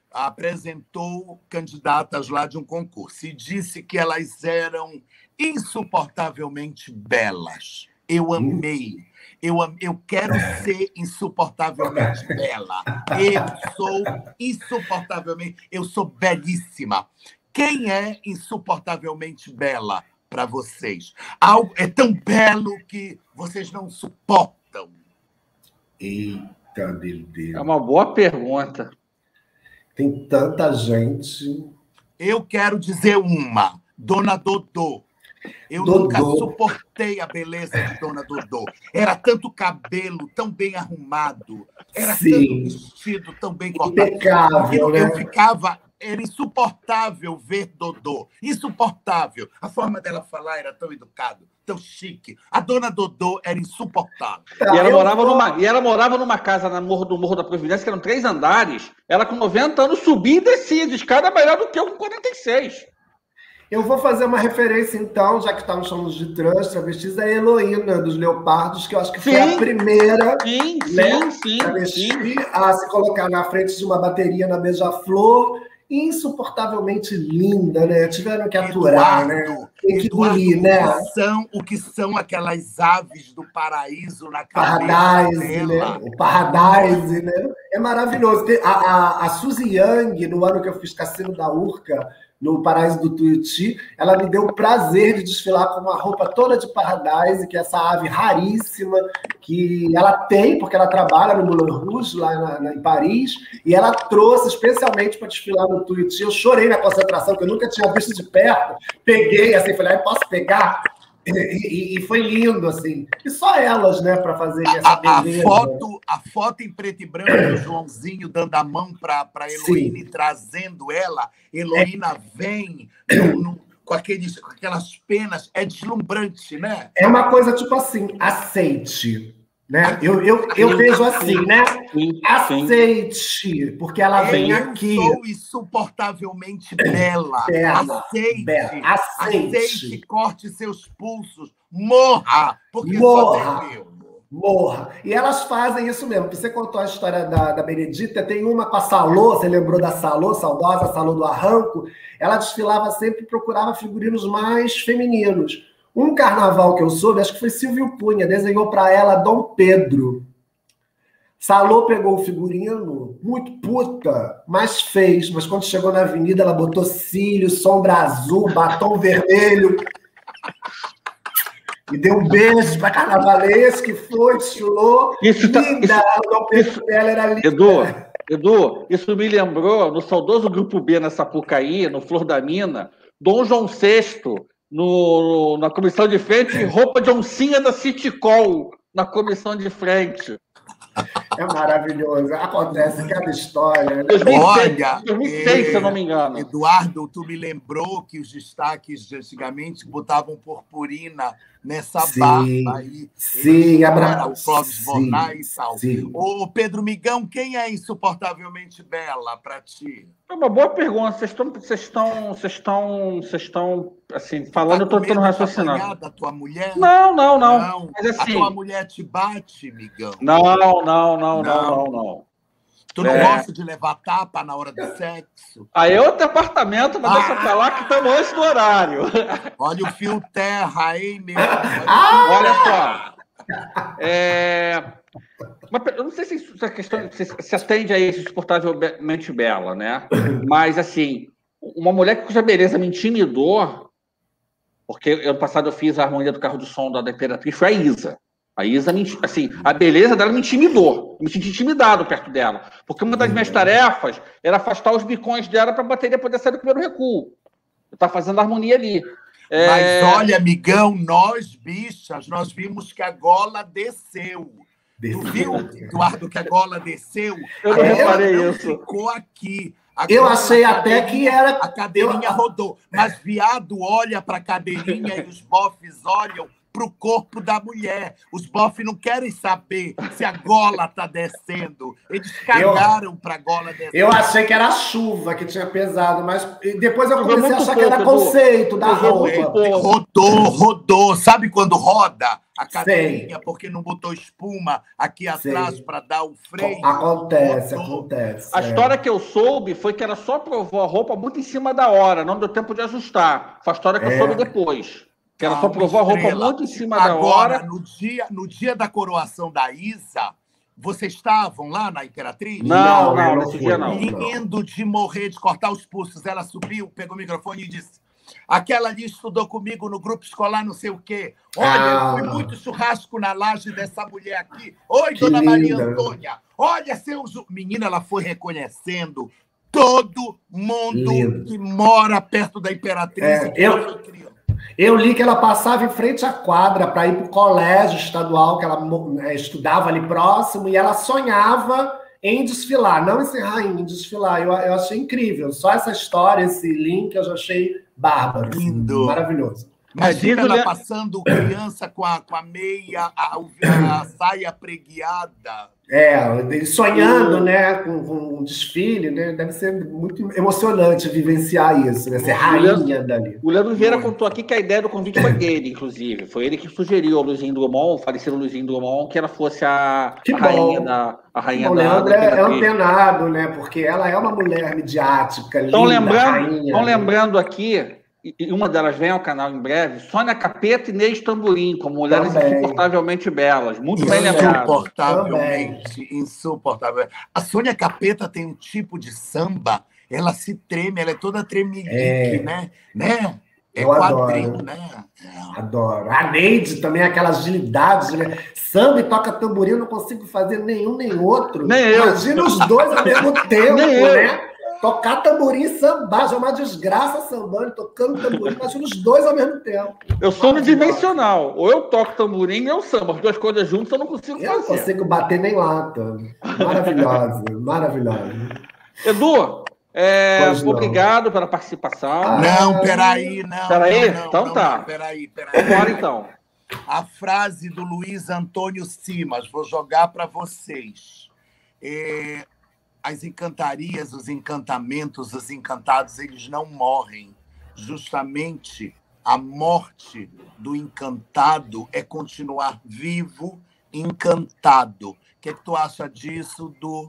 B: apresentou candidatas lá de um concurso e disse que elas eram insuportavelmente belas. Eu amei. Eu, eu quero ser insuportavelmente bela. Eu sou insuportavelmente... Eu sou belíssima. Quem é insuportavelmente bela para vocês? Algo é tão belo que vocês não suportam.
C: Eita, meu Deus.
A: É uma boa pergunta.
C: Tem tanta gente.
B: Eu quero dizer uma. Dona Dodô. Eu
C: Dodô.
B: nunca suportei a beleza de Dona Dodô. Era tanto cabelo tão bem arrumado. Era
C: Sim.
B: tanto vestido tão bem cortado.
C: Impecável,
B: eu,
C: né?
B: eu ficava... Era insuportável ver Dodô. Insuportável. A forma dela falar era tão educada, tão chique. A Dona Dodô era insuportável.
A: E ela, morava numa, e ela morava numa casa na Morro do Morro da Providência, que eram três andares. Ela, com noventa anos, subia e descia. De escada melhor do que eu com quarenta e seis.
C: Eu vou fazer uma referência, então, já que estamos falando de trans, travestis, a Heloína dos Leopardos, que eu acho que foi sim, a primeira
A: sim,
C: né,
A: sim,
C: travesti
A: sim.
C: a se colocar na frente de uma bateria na Beija-Flor, insuportavelmente linda, né? Tiveram que aturar,
B: Eduardo,
C: né? Tem que
B: Eduardo,
C: engolir, né?
B: O que, são, o que são aquelas aves do paraíso na cabeça
C: Paradise,
B: dela?
C: né? O Paradise, né? É maravilhoso. A, a, a Suzy Yang, no ano que eu fiz Cassino da Urca, no Paraíso do Tuiuti, ela me deu o prazer de desfilar com uma roupa toda de Paradise, que é essa ave raríssima, que ela tem, porque ela trabalha no Moulin Rouge, lá na, na, em Paris, e ela trouxe especialmente para desfilar no Tuiuti. Eu chorei na concentração, que eu nunca tinha visto de perto. Peguei, assim, falei, ah, posso pegar? E, e, e foi lindo, assim. E só elas, né, para fazerem essa
B: A, a,
C: beleza.
B: foto, a foto em preto e branco do Joãozinho dando a mão para Heloína e trazendo ela. Heloína é. vem no, no, com, aqueles, com aquelas penas. É deslumbrante, né?
C: É uma coisa tipo assim, aceite. Né? Eu, eu, eu vejo assim, né?
A: Sim,
C: aceite, porque ela vem
B: eu
C: aqui.
B: Eu sou insuportavelmente bela.
C: Bela,
B: aceite,
C: bela. Aceite.
B: Aceite, corte seus pulsos. Morra, porque
C: Morra.
B: só tem eu.
C: Morra. E elas fazem isso mesmo. Você contou a história da, da Benedita, tem uma com a Salô, você lembrou da Salô, saudosa Salô do Arranco? Ela desfilava sempre e procurava figurinos mais femininos. Um carnaval que eu soube, acho que foi Silvio Cunha, desenhou para ela Dom Pedro. Salô pegou o figurino, muito puta, mas fez. Mas quando chegou na avenida, ela botou cílios, sombra azul, batom vermelho. E deu um beijo para carnavalesco, que foi, desfilou.
A: Isso
C: linda,
A: tá,
C: isso, o Dom Pedro isso, dela era linda.
A: Edu, Edu, isso me lembrou, no saudoso Grupo B, na Sapucaí, no Flor da Mina, Dom João sexto, no, na comissão de frente, e roupa de oncinha da Citicol, na comissão de frente.
C: É maravilhoso. Acontece cada história. Né?
A: dois mil e seis,
B: Olha,
A: dois mil e seis,
B: é,
A: se eu não me engano.
B: Eduardo, tu me lembrou que os destaques de antigamente botavam purpurina nessa sim, barba aí.
C: Sim,
B: Abra... o Clóvis Bornai e tal. Sim. Ô, Pedro Migão, quem é insuportavelmente bela para ti?
A: É uma boa pergunta. Vocês estão, vocês estão, vocês estão, vocês estão assim, falando, tá eu estou tentando raciocinar.
B: Da tua mulher?
A: Não, não, não. não. Mas, assim,
B: a tua mulher te bate, Migão?
A: Não, não, não, não, não, não. não.
B: Tu não é. gosta de levar tapa na hora do sexo?
A: Aí é outro apartamento, mas ah. deixa pra lá que estamos antes do horário.
B: Olha o fio terra aí, meu.
A: Ah. Olha só. É... Eu não sei se essa questão se, se atende a isso, insuportavelmente bela, né? Mas, assim, uma mulher cuja beleza me intimidou, porque ano passado eu fiz a harmonia do carro de som da, da Imperatriz, foi a Isa. A Isa, me, assim, a beleza dela me intimidou. Eu me senti intimidado perto dela. Porque uma das minhas tarefas era afastar os bicões dela para a bateria poder sair do primeiro recuo. Eu estava fazendo a harmonia ali. É...
B: Mas olha, amigão, nós, bichas, nós vimos que a gola desceu. desceu. Tu viu, Eduardo, que a gola desceu?
A: Eu não reparei
B: não
A: isso.
B: Ficou aqui. A
C: eu achei até que era...
B: A cadeirinha eu... rodou. Mas viado olha para a cadeirinha e os bofes olham para o corpo da mulher. Os bofs não querem saber se a gola está descendo. Eles cagaram para a gola descer.
C: Eu achei que era a chuva que tinha pesado, mas depois eu comecei a achar que era conceito da roupa.
B: Rodou, rodou. Sabe quando roda a cadeirinha porque não botou espuma aqui atrás para dar o freio?
C: Acontece, rodou. acontece.
A: A é. história que eu soube foi que ela só provou a roupa muito em cima da hora, não deu tempo de ajustar. Foi a história que é. eu soube depois. Que ela só provou a roupa muito em cima
B: Agora,
A: da hora.
B: No dia, no dia da coroação da Isa, vocês estavam lá na Imperatriz?
A: Não, não, nesse dia não.
B: Lindo de morrer, de cortar os pulsos. Ela subiu, pegou o microfone e disse: aquela ali estudou comigo no grupo escolar, não sei o quê. Olha, ah. eu fui muito churrasco na laje dessa mulher aqui. Oi, dona linda. Maria Antônia. Olha, seus... Menina, ela foi reconhecendo todo mundo lindo. Que mora perto da Imperatriz.
C: É, eu... Eu li que ela passava em frente à quadra para ir para o colégio estadual, que ela estudava ali próximo, e ela sonhava em desfilar, não em ser rainha, em desfilar. Eu, eu achei incrível. Só essa história, esse link, eu já achei bárbaro.
B: Lindo.
C: Maravilhoso.
B: Mas fica ela passando criança com a, com a meia, a, a saia preguiada.
C: É, sonhando, né, com, com um desfile, né? Deve ser muito emocionante vivenciar isso, né? Ser rainha dali.
A: O Leandro Vieira contou aqui que a ideia do convite foi dele, inclusive. Foi ele que sugeriu ao Luizinho Drummond, o falecido Luizinho Drummond, que ela fosse a, a rainha da. A rainha
C: o
A: da,
C: Leandro
A: da
C: é antenado, né? Porque ela é uma mulher midiática, linda,
A: Estão lembrando,
C: rainha.
A: Estão lembrando aqui. E uma delas vem ao canal em breve, Sônia Capeta e Inês Tamborim, como mulheres Também. insuportavelmente belas. Muito bem lembradas.
B: Insuportavelmente, insuportável. A Sônia Capeta tem um tipo de samba, ela se treme, ela é toda tremelique, é. né? né? É
C: Eu
B: quadrinho,
C: adoro.
B: né?
C: Adoro. A Neide também, aquelas agilidades, né? Samba e toca tamborim, eu não consigo fazer nenhum nem outro.
A: Nem eu.
C: Imagina os dois ao mesmo tempo,
A: nem
C: né? tocar tamborim e sambar, já é uma desgraça sambando, tocando tamborim, imagina os dois ao mesmo tempo.
A: Eu sou unidimensional. Ou eu toco tamborim ou eu samba. As duas coisas juntas eu não consigo
C: eu
A: fazer.
C: Eu não consigo bater nem lata. Maravilhosa, maravilhosa.
A: Edu, é, obrigado pela participação.
B: Ah, não, peraí, não.
A: Peraí?
B: Não, não,
A: então
B: não,
A: tá.
B: Não, peraí, peraí.
A: Vambora, então.
B: A frase do Luiz Antônio Simas, vou jogar para vocês. É, as encantarias, os encantamentos, os encantados, eles não morrem. Justamente a morte do encantado é continuar vivo, encantado. O que é que tu acha disso, Du?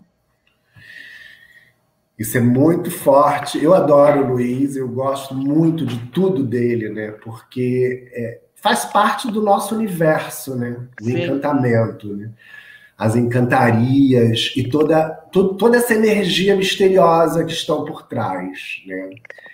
C: Isso é muito forte. Eu adoro o Luiz, eu gosto muito de tudo dele, né? Porque é, faz parte do nosso universo, né? O Sim. encantamento, né? As encantarias e toda, to, toda essa energia misteriosa que estão por trás, né?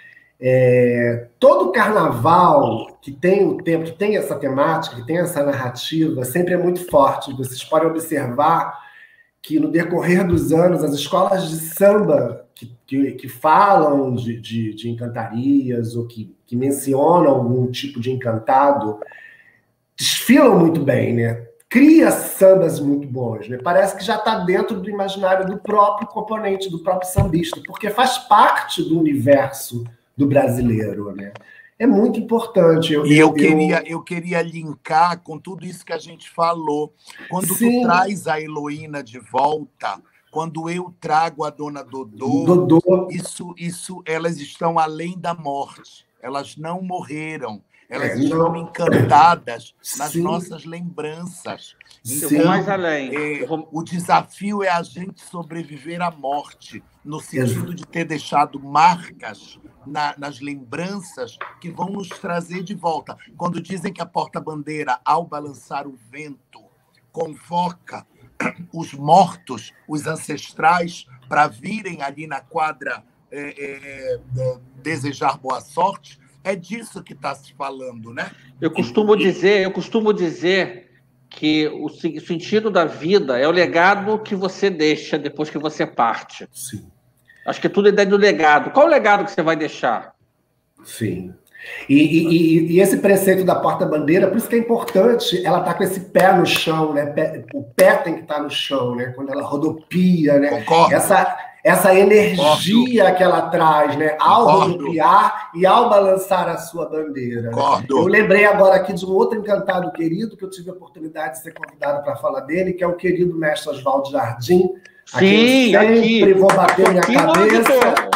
C: É, todo carnaval que tem o tempo, que tem essa temática, que tem essa narrativa, sempre é muito forte. Vocês podem observar que no decorrer dos anos as escolas de samba que, que, que falam de, de, de encantarias ou que, que mencionam algum tipo de encantado desfilam muito bem, né? Cria sambas muito bons, né? Parece que já está dentro do imaginário do próprio componente, do próprio sambista, porque faz parte do universo do brasileiro, né? É muito importante. Eu,
B: e eu,
C: eu,
B: queria, eu queria linkar com tudo isso que a gente falou. Quando Sim. tu traz a Heloína de volta, quando eu trago a Dona Dodô,
C: Dodô.
B: Isso, isso, elas estão além da morte. Elas não morreram. Elas
C: é,
B: estão
C: não.
B: encantadas nas
C: Sim.
B: nossas lembranças.
A: Então, eu vou mais além.
B: É,
A: vou...
B: O desafio é a gente sobreviver à morte, no sentido de ter deixado marcas na, nas lembranças que vão nos trazer de volta. Quando dizem que a porta-bandeira, ao balançar o vento, convoca os mortos, os ancestrais, para virem ali na quadra é, é, é, desejar boa sorte, é disso que está se falando, né?
A: Eu costumo dizer, eu costumo dizer que o sentido da vida é o legado que você deixa depois que você parte.
C: Sim.
A: Acho que tudo é ideia do legado. Qual o legado que você vai deixar?
C: Sim. E, e, e esse preceito da porta-bandeira, por isso que é importante ela estar tá com esse pé no chão, né? O pé tem que estar tá no chão, né? Quando ela rodopia, né?
B: Concordo.
C: Essa, essa energia Concordo. que ela traz, né? Ao Concordo. rodopiar e ao balançar a sua bandeira.
B: Concordo.
C: Eu lembrei agora aqui de um outro encantado querido, que eu tive a oportunidade de ser convidado para falar dele, que é o querido mestre Oswaldo Jardim.
A: Sim,
C: a quem eu sempre
A: aqui.
C: vou bater minha
A: aqui
C: cabeça.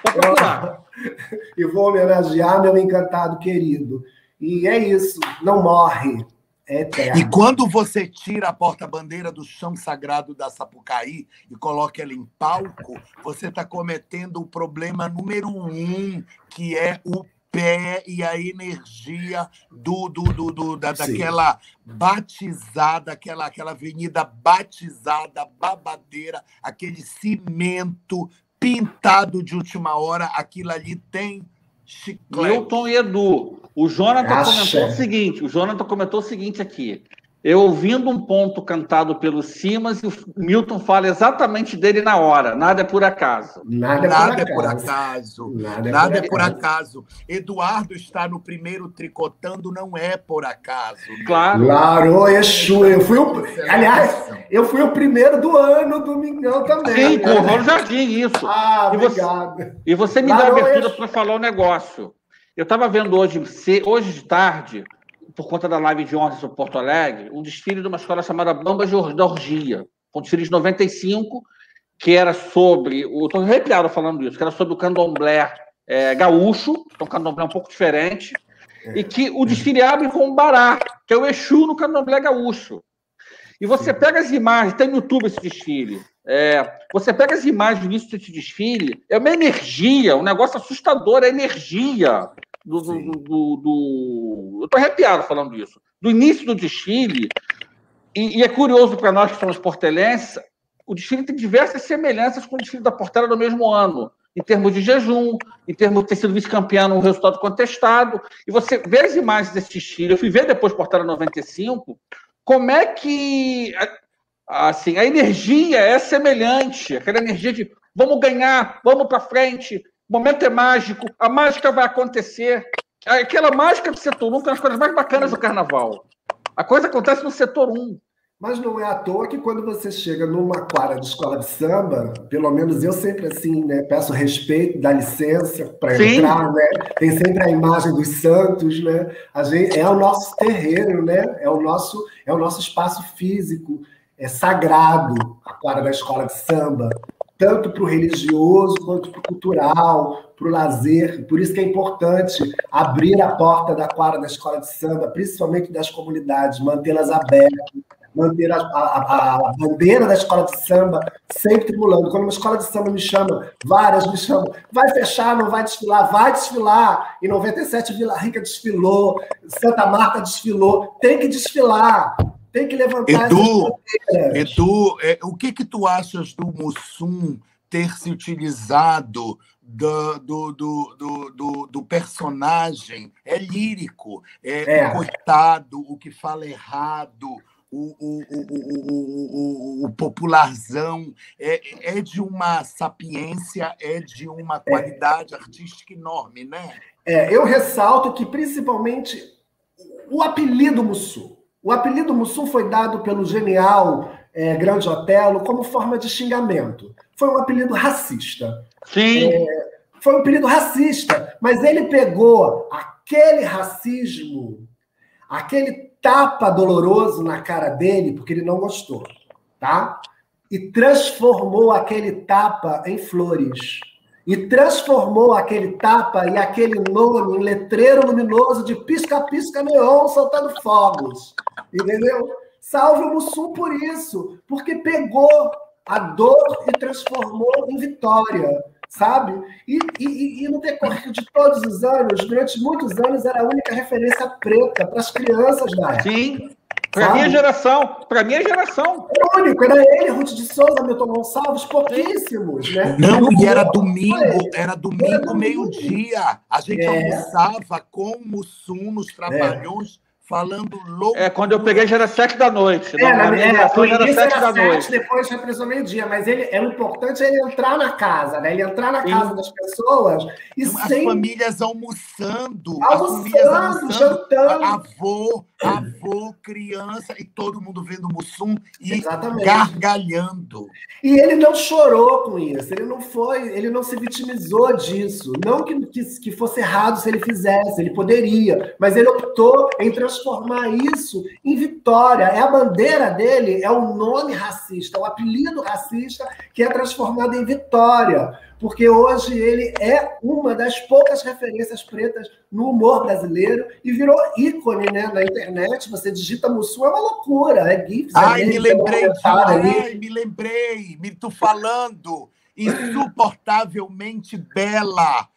C: E vou homenagear meu encantado querido. E é isso, não morre, é eterno.
B: E quando você tira a porta-bandeira do chão sagrado da Sapucaí e coloca ela em palco, você está cometendo o problema número um, que é o pé e a energia do, do, do, do, da, daquela batizada, aquela, aquela avenida batizada, babadeira, aquele cimento pintado de última hora, aquilo ali tem chiclete.
A: Milton e Edu, o Jonathan
C: Acha.
A: comentou o seguinte, o Jonathan comentou o seguinte aqui, eu ouvindo um ponto cantado pelo Simas e o Milton fala exatamente dele na hora, nada é por acaso.
B: Nada, nada é por acaso. Nada, nada é por acaso. acaso. Eduardo está no primeiro tricotando, não é por acaso.
A: Claro.
C: Claro, Exu. Eu fui o... Aliás, eu fui o primeiro do ano, Domingão também.
A: Sim, com o Rolo Jardim, isso.
C: Ah,
A: e
C: obrigado.
A: Você, e você me claro, dá abertura para falar um negócio. Eu estava vendo hoje, hoje de tarde, por conta da live de ontem sobre Porto Alegre, um desfile de uma escola chamada Bambas da Orgia, um desfile de noventa e cinco, que era sobre, estou arrepiado falando isso, que era sobre o candomblé é, gaúcho, então um candomblé um pouco diferente, é. e que o desfile abre com o Bará, que é o Exu no candomblé gaúcho. E você Sim. pega as imagens, tem no YouTube esse desfile, é, você pega as imagens do início desse desfile, é uma energia, um negócio assustador, é energia. Do, do, do, do, do... Eu estou arrepiado falando isso. Do início do desfile, e, e é curioso para nós que somos portelenses, o desfile tem diversas semelhanças com o desfile da Portela do mesmo ano, em termos de jejum, em termos de ter sido vice-campeão num resultado contestado. E você vê as imagens desse desfile, eu fui ver depois Portela noventa e cinco, como é que assim, a energia é semelhante, aquela energia de vamos ganhar, vamos para frente, o momento é mágico, a mágica vai acontecer. Aquela mágica do setor um, que é uma das coisas mais bacanas do carnaval. A coisa acontece no setor um.
C: Mas não é à toa que quando você chega numa quadra de escola de samba, pelo menos eu sempre assim, né, peço respeito, dá licença para entrar, né? Tem sempre a imagem dos santos, né? A gente, é o nosso terreiro, né? É o nosso, é o nosso espaço físico, é sagrado a quadra da escola de samba, tanto para o religioso quanto para o cultural, para o lazer. Por isso que é importante abrir a porta da quadra da escola de samba, principalmente das comunidades, mantê-las abertas, manter a, a, a bandeira da escola de samba sempre tribulando. Quando uma escola de samba me chama, várias me chamam, vai fechar, não vai desfilar, vai desfilar. Em noventa e sete, Vila Rica desfilou, Santa Marta desfilou, tem que desfilar, tem que levantar
B: Edu, Edu, é, o que que tu achas do Mussum ter se utilizado do, do, do, do, do, do personagem? É lírico, é, é. coitado, o que fala errado, O, o, o, o, o, o popularzão, é, é de uma sapiência, é de uma qualidade é. artística enorme, né?
C: É, eu ressalto que, principalmente, o apelido Mussum. O apelido Mussum foi dado pelo genial é, Grande Otelo como forma de xingamento. Foi um apelido racista.
A: Sim.
C: É, foi um apelido racista, mas ele pegou aquele racismo, aquele tapa doloroso na cara dele, porque ele não gostou, tá? E transformou aquele tapa em flores. E transformou aquele tapa e aquele nome em letreiro luminoso de pisca-pisca neon soltando fogos. Entendeu? Salve o Mussum por isso, porque pegou a dor e transformou em vitória, sabe? E, e, e no decorrer de todos os anos, durante muitos anos, era a única referência preta para as crianças da época.
A: Sim, para a minha geração, para a minha geração.
C: Era o único, era ele, Ruth de Souza, Milton Gonçalves, pouquíssimos, né?
B: Não, e era domingo, era domingo, meio-dia. A gente é. almoçava com o Mussum nos trabalhões, é. falando louco.
A: É, quando eu peguei já era sete da noite.
C: É, na, na minha geração
A: já era sete da noite.
C: Depois já precisou meio-dia, mas ele, é importante ele entrar na casa, né? Ele entrar na casa Sim. das pessoas e
B: as
C: sem...
B: famílias almoçando,
C: almoçando,
B: as famílias almoçando,
C: jantando.
B: Avô, avô, criança, e todo mundo vendo o Mussum e
C: Exatamente.
B: gargalhando.
C: E ele não chorou com isso, ele não foi, ele não se vitimizou disso. Não que, que, que fosse errado se ele fizesse, ele poderia, mas ele optou em transformar isso em vitória. É a bandeira dele, é o nome racista, o apelido racista que é transformado em vitória. Porque hoje ele é uma das poucas referências pretas no humor brasileiro e virou ícone, né, na internet. Você digita Mussum, é uma loucura, é GIFs.
B: Ai,
C: é
B: me lembrei, de, ai, me lembrei, me tô falando, insuportavelmente bela,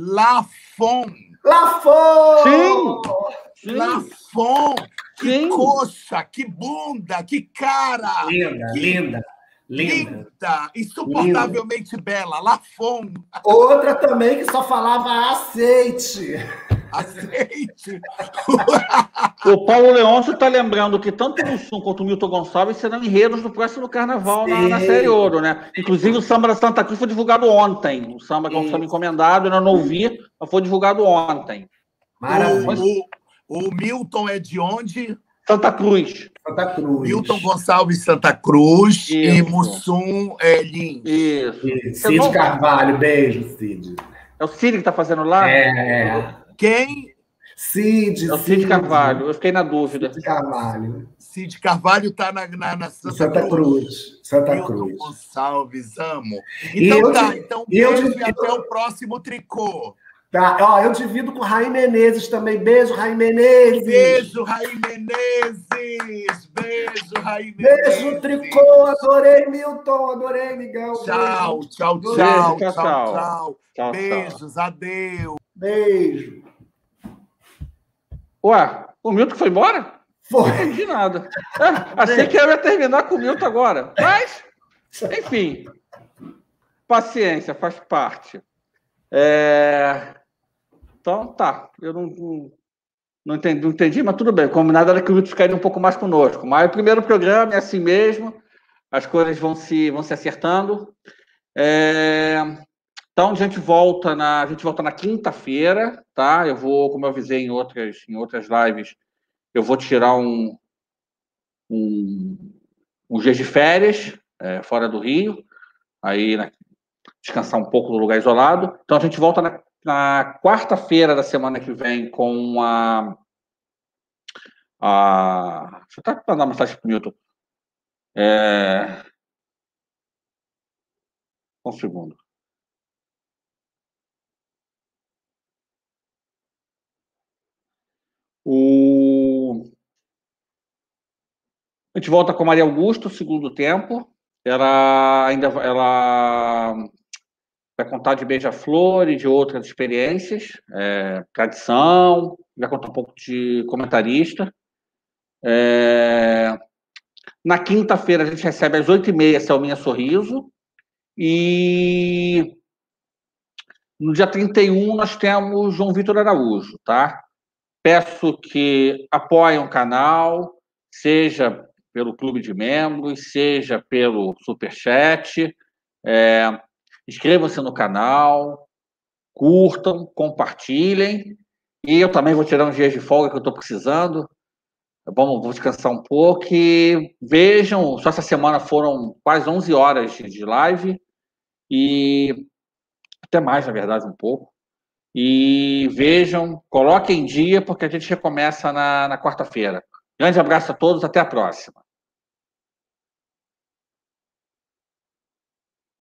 B: Lafon.
C: Lafon!
A: Sim! Sim.
B: Lafon! Que
A: Sim.
B: coxa, que bunda, que cara!
C: Linda,
B: que...
C: linda. Linda.
B: Linda, insuportavelmente Linda. Bela, Lafon.
C: Outra também que só falava aceite.
B: Aceite.
A: O Paulo Leôncio está lembrando que tanto o Mussum quanto o Milton Gonçalves serão enredos do próximo carnaval na, na série Ouro, né? Inclusive o samba da Santa Cruz foi divulgado ontem. O samba que é um samba encomendado, eu não ouvi, mas foi divulgado ontem.
B: Maravilha. O, o, o Milton é de onde?
A: Santa Cruz.
C: Santa Cruz.
B: Milton Gonçalves, Santa Cruz. Isso. E Mussum é Lins.
A: Isso.
C: Isso. Cid Carvalho, beijo, Cid.
A: É o Cid que está fazendo lá?
C: É.
B: Quem?
C: Cid.
A: É o Cid, Cid Carvalho. Eu fiquei na dúvida.
C: Cid Carvalho.
B: Cid Carvalho está na, na, na Santa,
C: Santa Cruz. Cruz. Santa
B: Milton
C: Cruz.
B: Gonçalves, amo. Então
C: eu,
B: tá, então beijo
C: eu,
B: e até o próximo tricô.
C: Tá, ó, eu divido com Raí Menezes também. Beijo, Raí Menezes.
B: Beijo, Raí Menezes. Beijo, Raí Menezes.
C: Beijo, tricô. Adorei, Milton. Adorei, Miguel.
B: Tchau,
C: beijo.
B: tchau,
C: Beijo,
B: tchau,
A: tchau,
B: tchau,
A: tchau. tchau.
B: Beijos, adeus.
C: Beijo.
A: Ué, o Milton foi embora?
C: Foi.
A: Não entendi nada. É, achei que eu ia terminar com o Milton agora. Mas, enfim. Paciência, faz parte. É... Então, tá. Eu não, não, não, entendi, não entendi, mas tudo bem. O combinado era que o Milton ficaria um pouco mais conosco. Mas o primeiro programa é assim mesmo. As coisas vão se, vão se acertando. É... Então, a gente volta na, a gente volta na quinta-feira, tá? Eu vou, como eu avisei em outras, em outras lives, eu vou tirar um, um, um dia de férias é, fora do Rio, aí na, descansar um pouco no lugar isolado. Então, a gente volta na, na quarta-feira da semana que vem com a... a deixa eu até mandar uma mensagem para o Milton. É... Um segundo. O... A gente volta com Maria Augusto, segundo tempo. Ela ainda ela vai contar de Beija-Flor e de outras experiências, é, tradição, vai contar um pouco de comentarista. É... Na quinta-feira a gente recebe às oito e meia Selminha Sorriso. E no dia trinta e um nós temos João Vitor Araújo, tá? Peço que apoiem o canal, seja pelo clube de membros, seja pelo Superchat. É, inscrevam-se no canal, curtam, compartilhem. E eu também vou tirar uns dias de folga que eu estou precisando. Vamos, vou descansar um pouco e vejam, só essa semana foram quase onze horas de live e até mais, na verdade, um pouco. E vejam, coloquem em dia, porque a gente recomeça na, na quarta-feira. Grande abraço a todos, até a próxima.